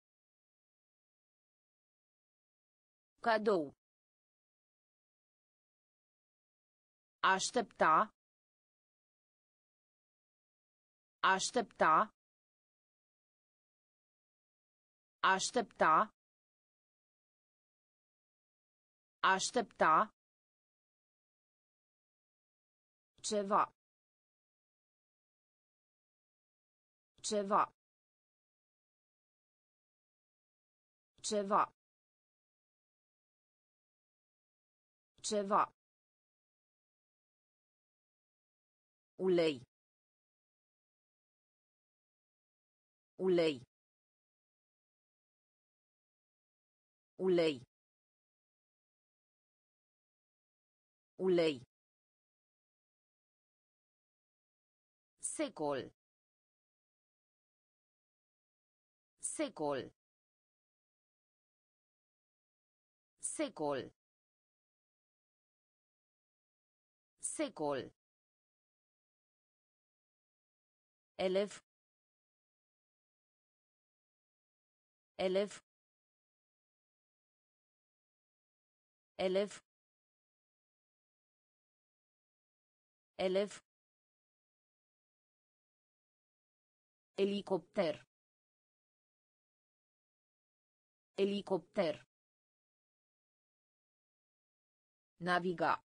Cadou. Aștepta. Aștepta. Aștepta. Aștepta. Ceva. Ceva. Ceva. Ceva. Ulei. Ulei. Ulei. Ulei. Secol. Secol. Secol. Secol. Elev. Elev. Elev. Elev. Elicopter. Elicopter. Naviga.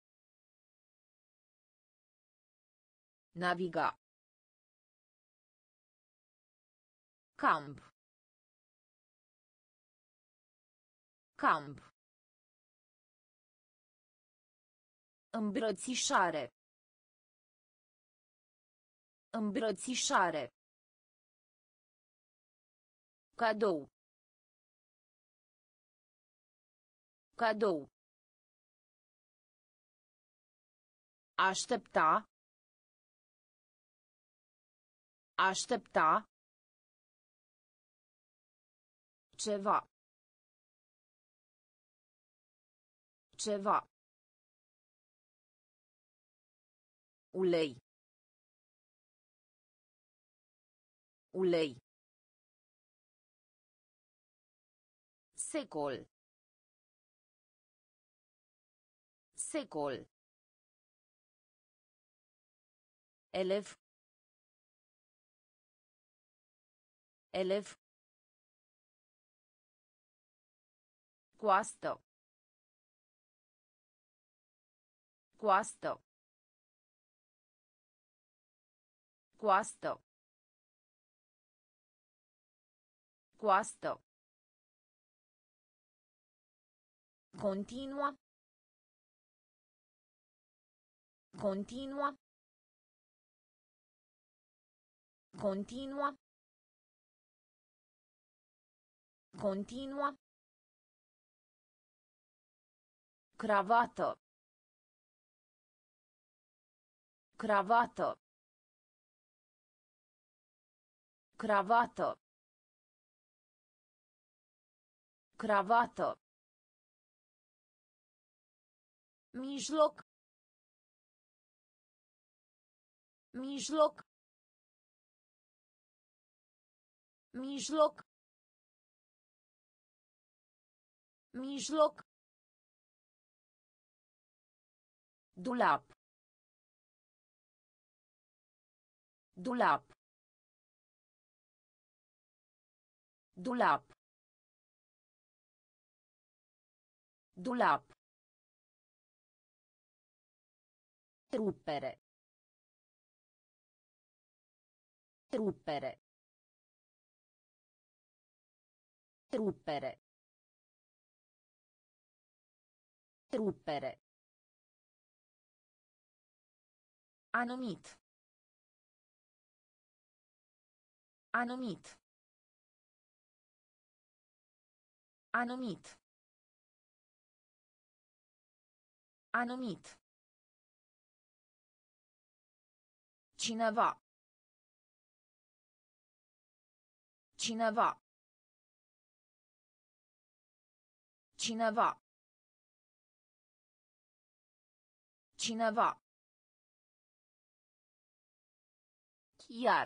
Naviga. Camp. Camp. Îmbrățișare. Îmbrățișare. Cadou. Cadou. Aștepta. Aștepta. Ceva. Ceva. Ulei. Ulei. Secol. Secol. Elev. Elev. Coastă. Coastă. Coastă. Coastă. Continua. Continua. Continua. Continua. Cravată. Cravată. Cravată. Cravată. Mijloc. Mijloc. Mijloc. Mijloc. Dulap. Dulap. Dulap. Dulap. Rupere. Rupere. Rupere. Rupere. Anumit. Anumit. Anumit. Anumit. Cineva. Cineva. Cineva. Cineva. Chiar.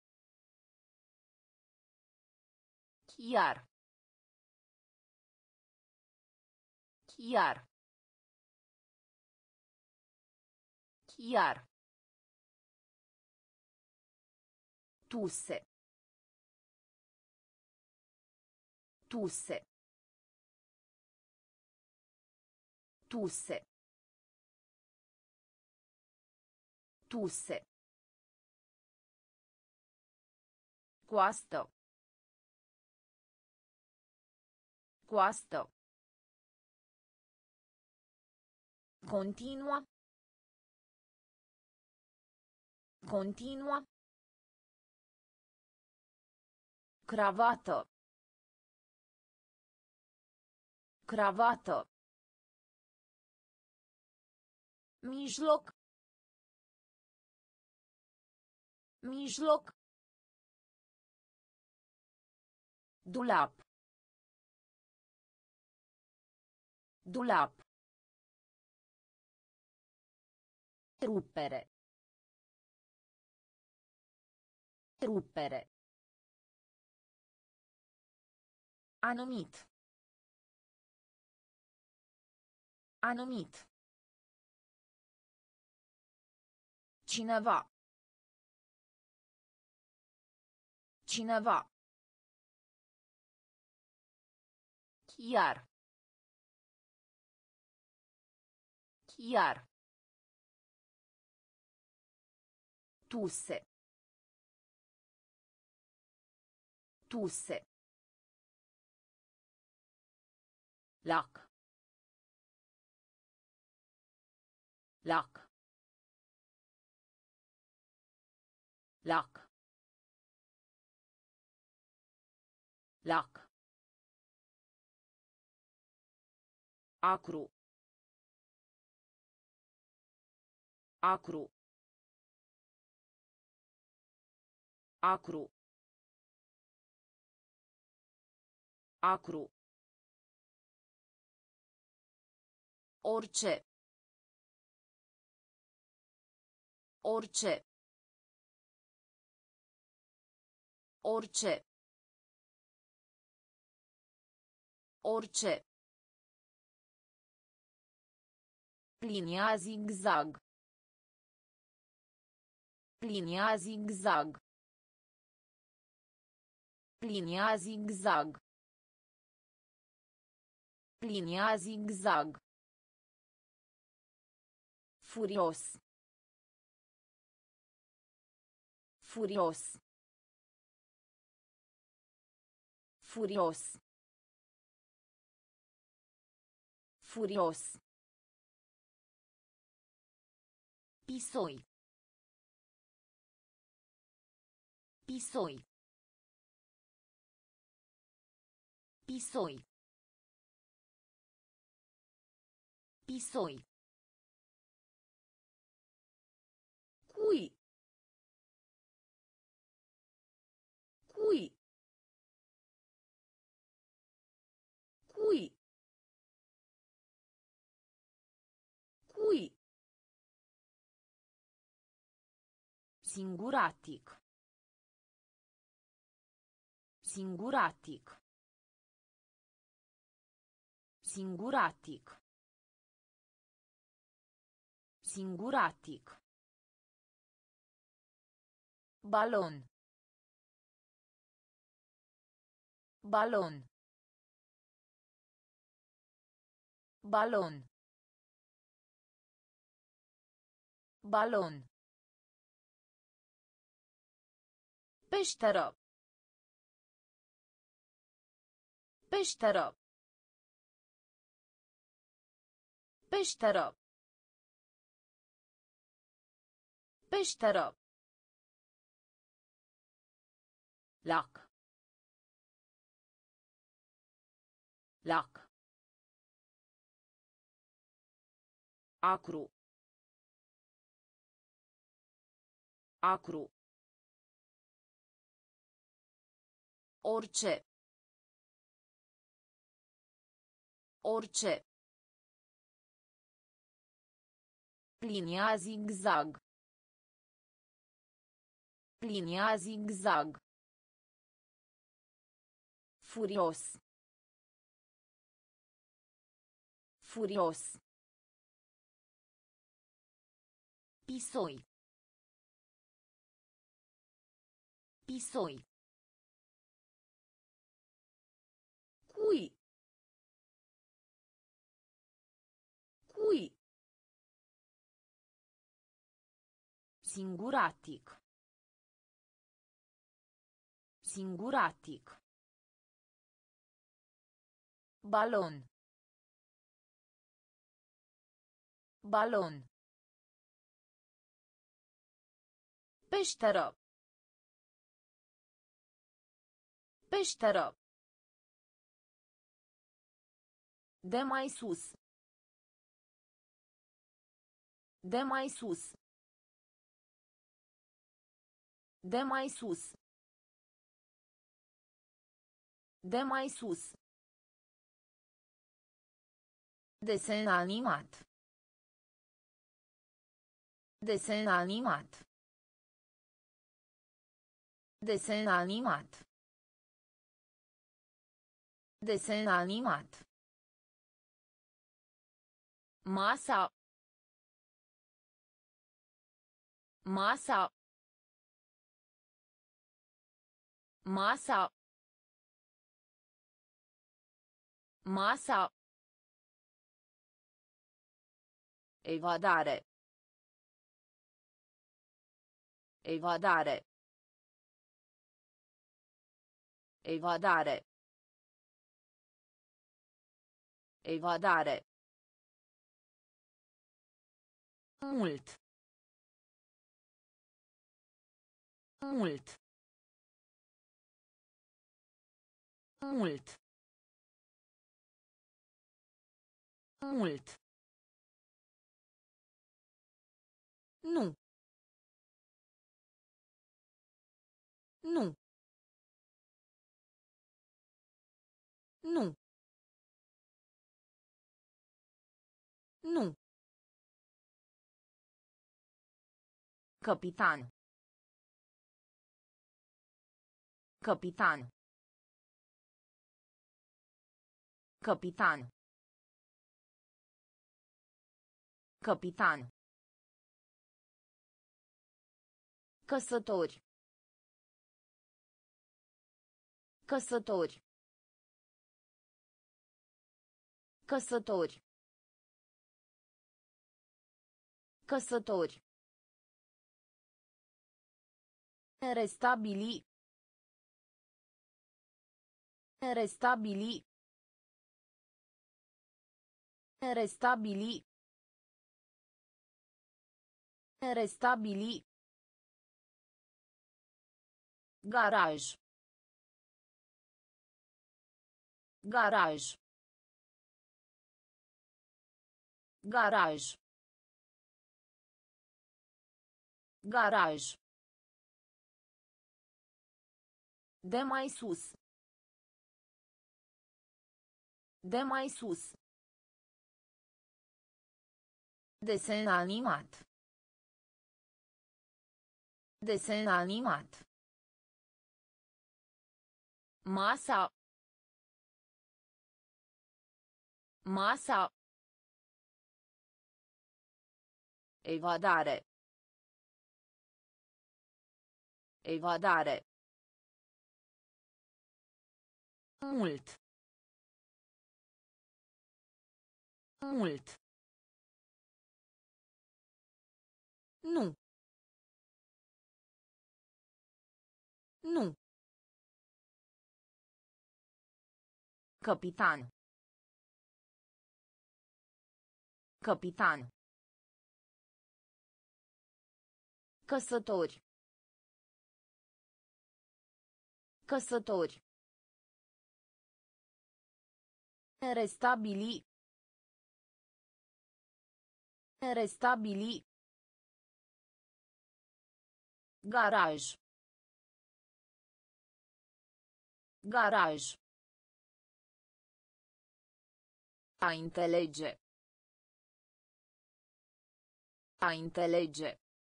Chiar. Chiar. Chiar. Tuse. Tuse. Tuse. Tuse. Coastă. Coastă. Continua. Continua. Cravată. Cravată. Mijloc. Mijloc. Dulap. Dulap. Rupere. Rupere. Anumit. Anumit. Cineva. Cineva. Chiar. Chiar. Tuse. Tuse. Lac. Lac. Lac. Lac. Acru. Acru. Acru. Acru. Orice. Orice. Orice. Orice. Linia zigzag. Linia zigzag. Linia zigzag. Linia zigzag. Furios. Furios. Furios. Furios. Pisoi. Pisoi. Pisoi. Pisoi. Cui. Cui. Cui. Cui. Singuratic. Singuratic. Singuratic. Singuratic. Balon. Balon. Balon. Balon. Peșteră. Peșteră. Peșteră. Peșteră. Lac. Lac. Acru. Acru. Orice. Orice. Linia zigzag. Linia zigzag. Furios. Furios. Pisoi. Pisoi. Cui. Cui. Singuratic. Singuratic. Balon. Balon. Peșteră. Peșteră. De mai sus. De mai sus. De mai sus. De mai sus. Desen animat. Desen animat. Desen animat. Desen animat. Masa. Masa. Masa. Masa. Evadare. Evadare. Evadare. Evadare. Mult. Mult. Mult. Mult. Nu. Nu. Nu. Nu. Capitan. Capitan. Capitan. Capitan. Căsători. Căsători. Căsători. Căsători. Restabili. Restabili. Restabili. Restabili. Garaj. Garaj. Garaj. Garaj. De mai sus. De mai sus. Desen animat. Desen animat. Masa. Masa. Evadare. Evadare. Mult. Mult. Nu. Nu. Capitan. Capitan. Căsători. Căsători. Restabili. Restabili. Garaj. Garaj. A înțelege. A înțelege.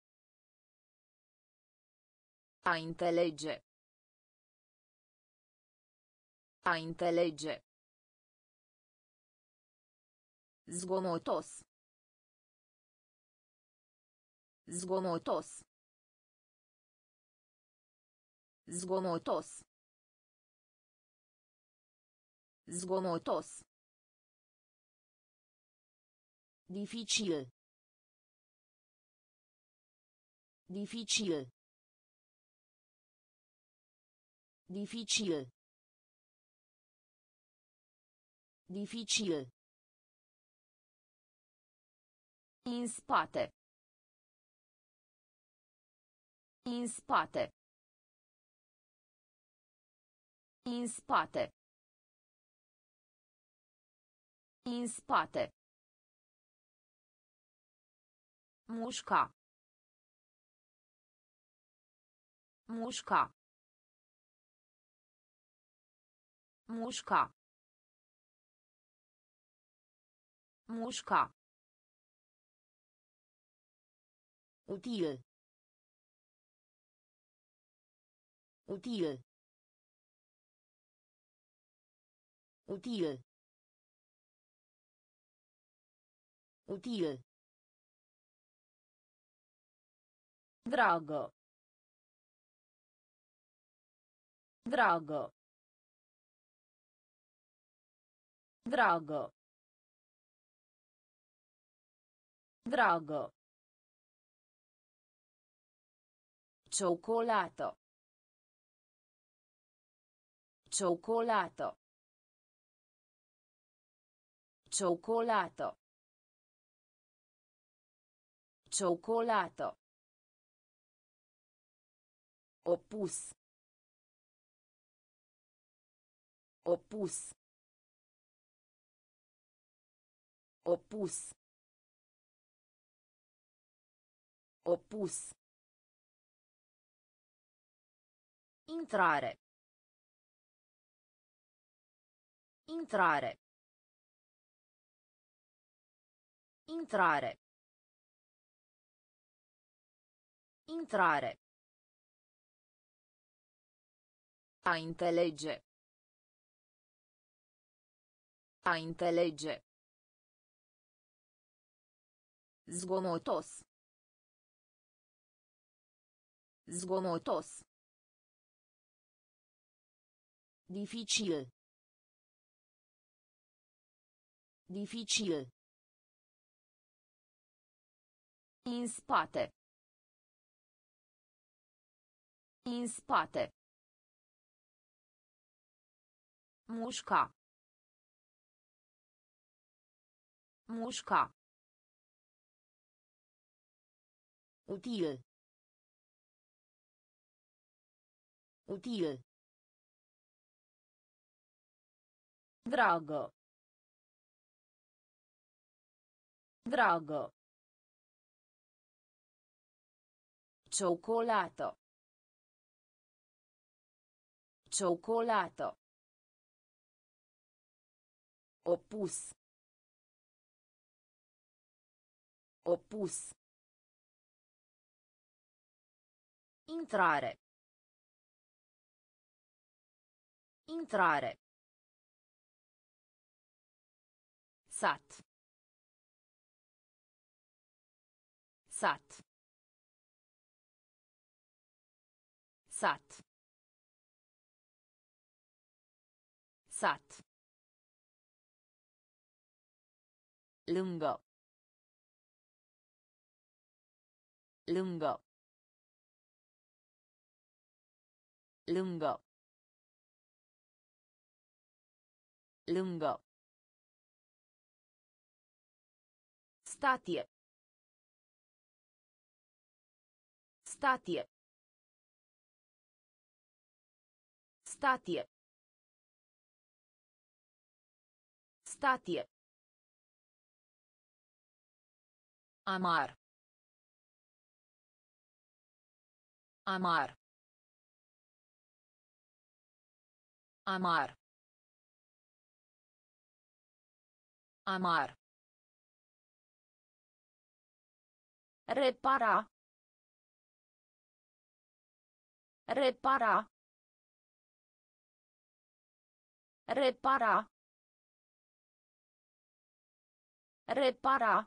A înțelege. A înțelege. Zgomotos. Zgomotos. Zgomotos. Zgomotos. Dificil. Dificil. Dificil. Dificil. În spate. În spate. În spate. În spate. Mușca. Mușca. Mușca. Mușca. Util. Util. Util. Util. Dragă. Dragă. Dragă. Dragă. Ciocolată. Ciocolată. Ciocolată. Ciocolată. Opus. Opus. Opus. Opus. Intrare. Intrare. Intrare. Intrare. A înțelege. A înțelege. Zgomotos. Zgomotos. Dificil. Dificil. În spate. În spate. Mușca. Mușca. Util. Util. Dragă. Dragă. Ciocolată. Ciocolată. Opus. Opus. Intrare. Intrare. Sat. Sat. Sat. Sat. Lângă. Lângă. Lângă. Lângă. Statie. Statie. Statie. Statie. Amar. Amar. Amar. Amar. Repara. Repara. Repara. Repara.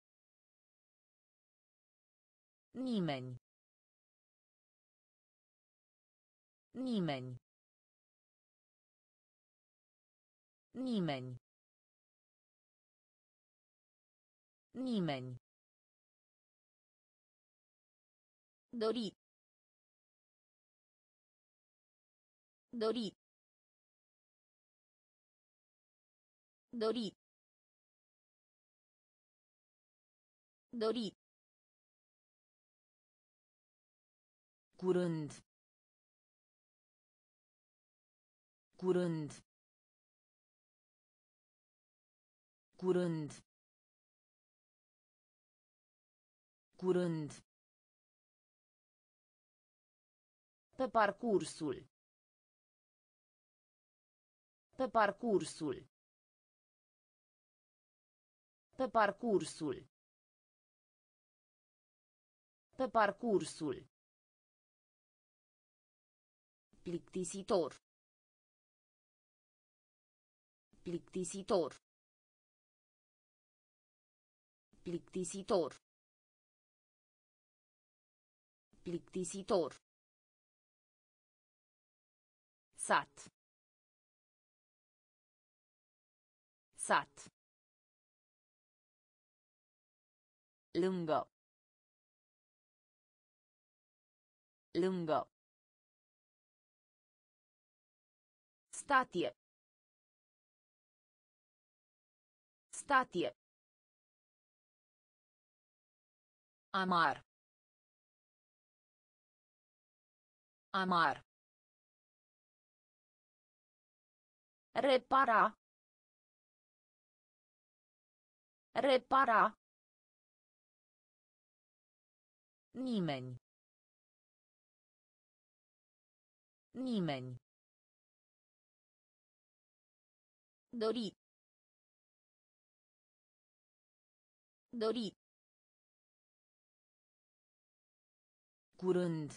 Nimeni. Nimeni. Nimeni. Nimeni. Dori. Dori. Dori. Dori. Curând. Curând. Curând. Curând. Pe parcursul. Pe parcursul. Pe parcursul. Pe parcursul. Plictisitor. Plictisitor. Plictisitor. Plictisitor. Sat. Sat. Lângă. Lângă. Statie. Statie. Amar. Amar. Repara. Repara. Nimeni. Nimeni. Dori. Dori. Curând.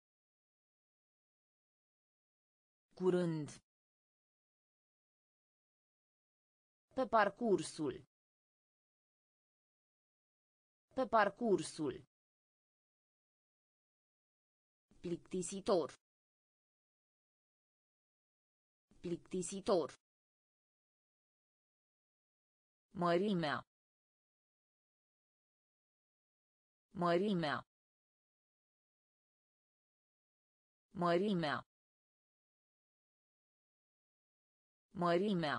Curând. Pe parcursul. Pe parcursul. Plictisitor. Plictisitor. Mărimea. Mărimea. Mărimea. Mărimea.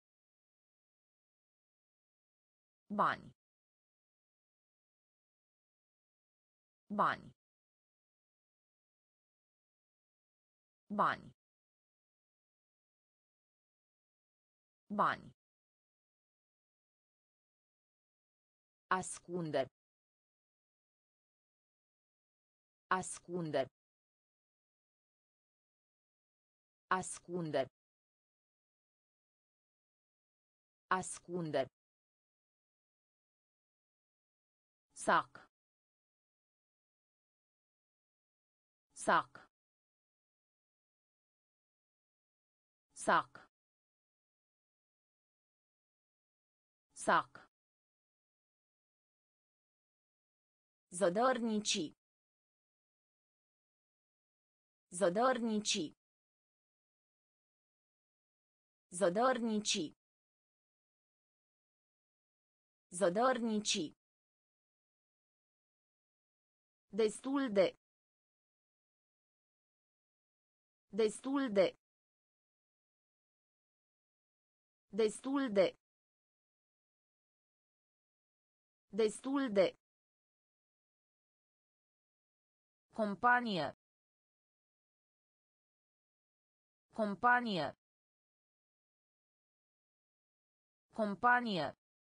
Bani. Bani. Bani. Bani. Ascunde. Ascunde. Ascunde. Ascunde. Sac. Sac. Sac. Sac. Zădărnici. Zădărnici. Zădărnici. Zădărnici. Destul de. Destul de. Destul de. Destul de. Companie. Companie. Companie.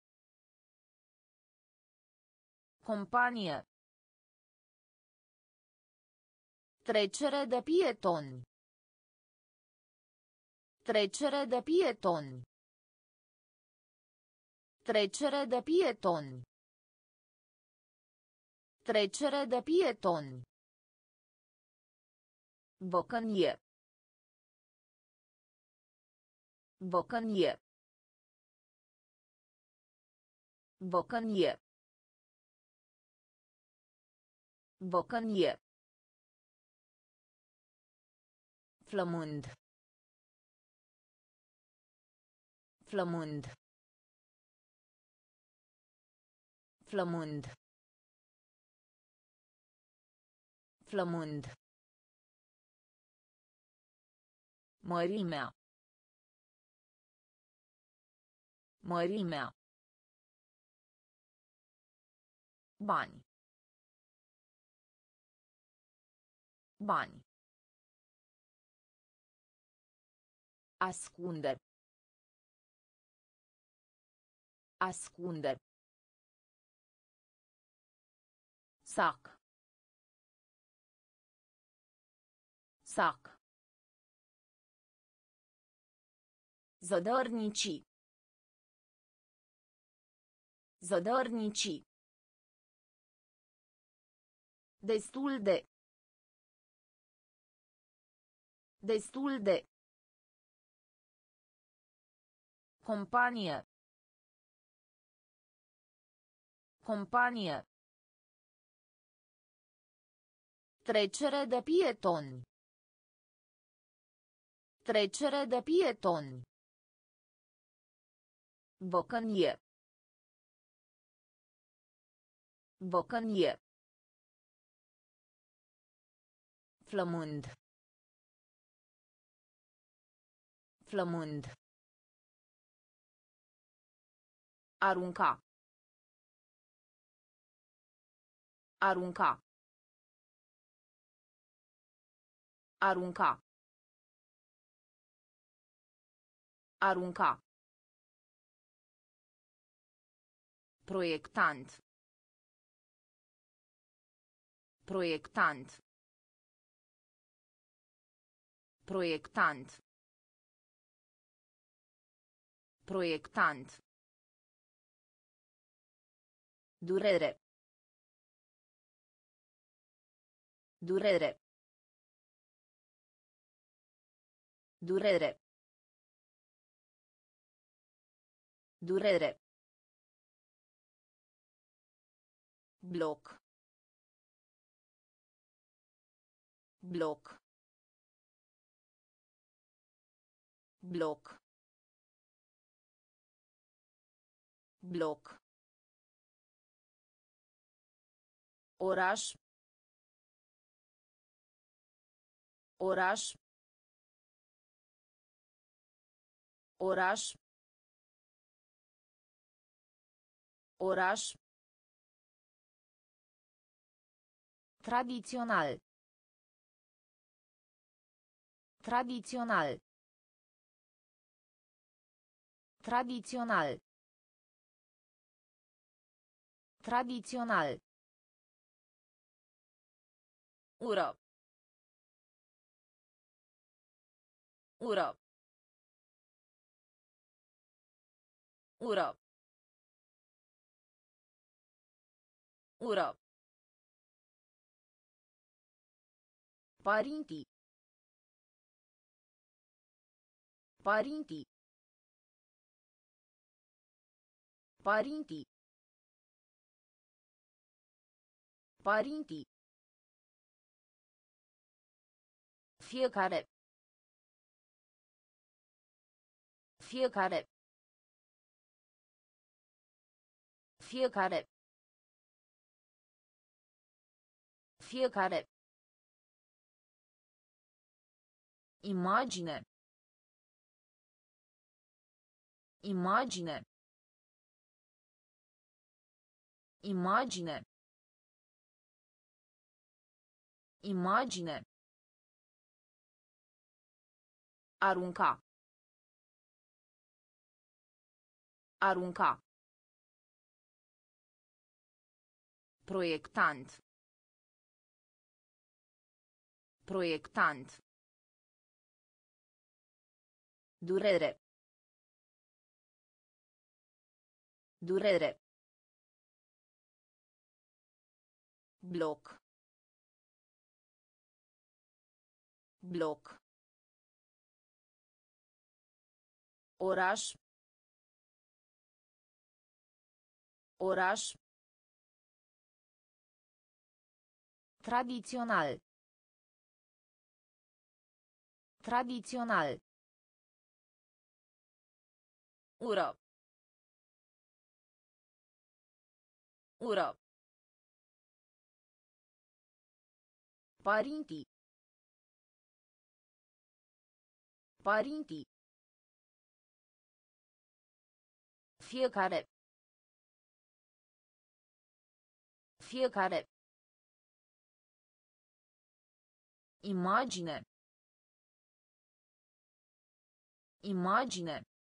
Companie. Trecere de pietoni. Trecere de pietoni. Trecere de pietoni. Trecere de pietoni. Bocănie. Bocănie. Bocănie. Bocănie. Flămând. Flămând. Flămând. Flămând. Mărimea. Mărimea. Bani. Bani. Ascunde. Ascunde. Sac. Sac. Zădărnici. Zădărnici. Destul de. Destul de. Companie. Companie. Trecere de pietoni. Trecere de pietoni. Bocănie. Bocănie. Flămând. Flămând. Arunca. Arunca. Arunca. Arunca. Proiectant. Proiectant. Proiectant. Proiectant. Durere. Durere. Durere. Durere. Bloc. Bloc. Bloc. Bloc. Oraș. Oraș. Oraș. Oraș. Tradițional. Tradițional. Tradițional. Tradițional. Ură. Ură. Ură. Ură. Părinții. Părinții. Părinții. Părinții. Fiecare. Fiecare. Fiecare. Fiecare. Imagine. Imagine. Imagine. Imagine. Arunca. Arunca. Proiectant. Proiectant. Durere. Durere. Bloc. Bloc. Oraș. Oraș. Tradițional. Tradițional. Ură. Ură. Părinții. Părinții. Fiecare. Fiecare. Imagine. Imagine.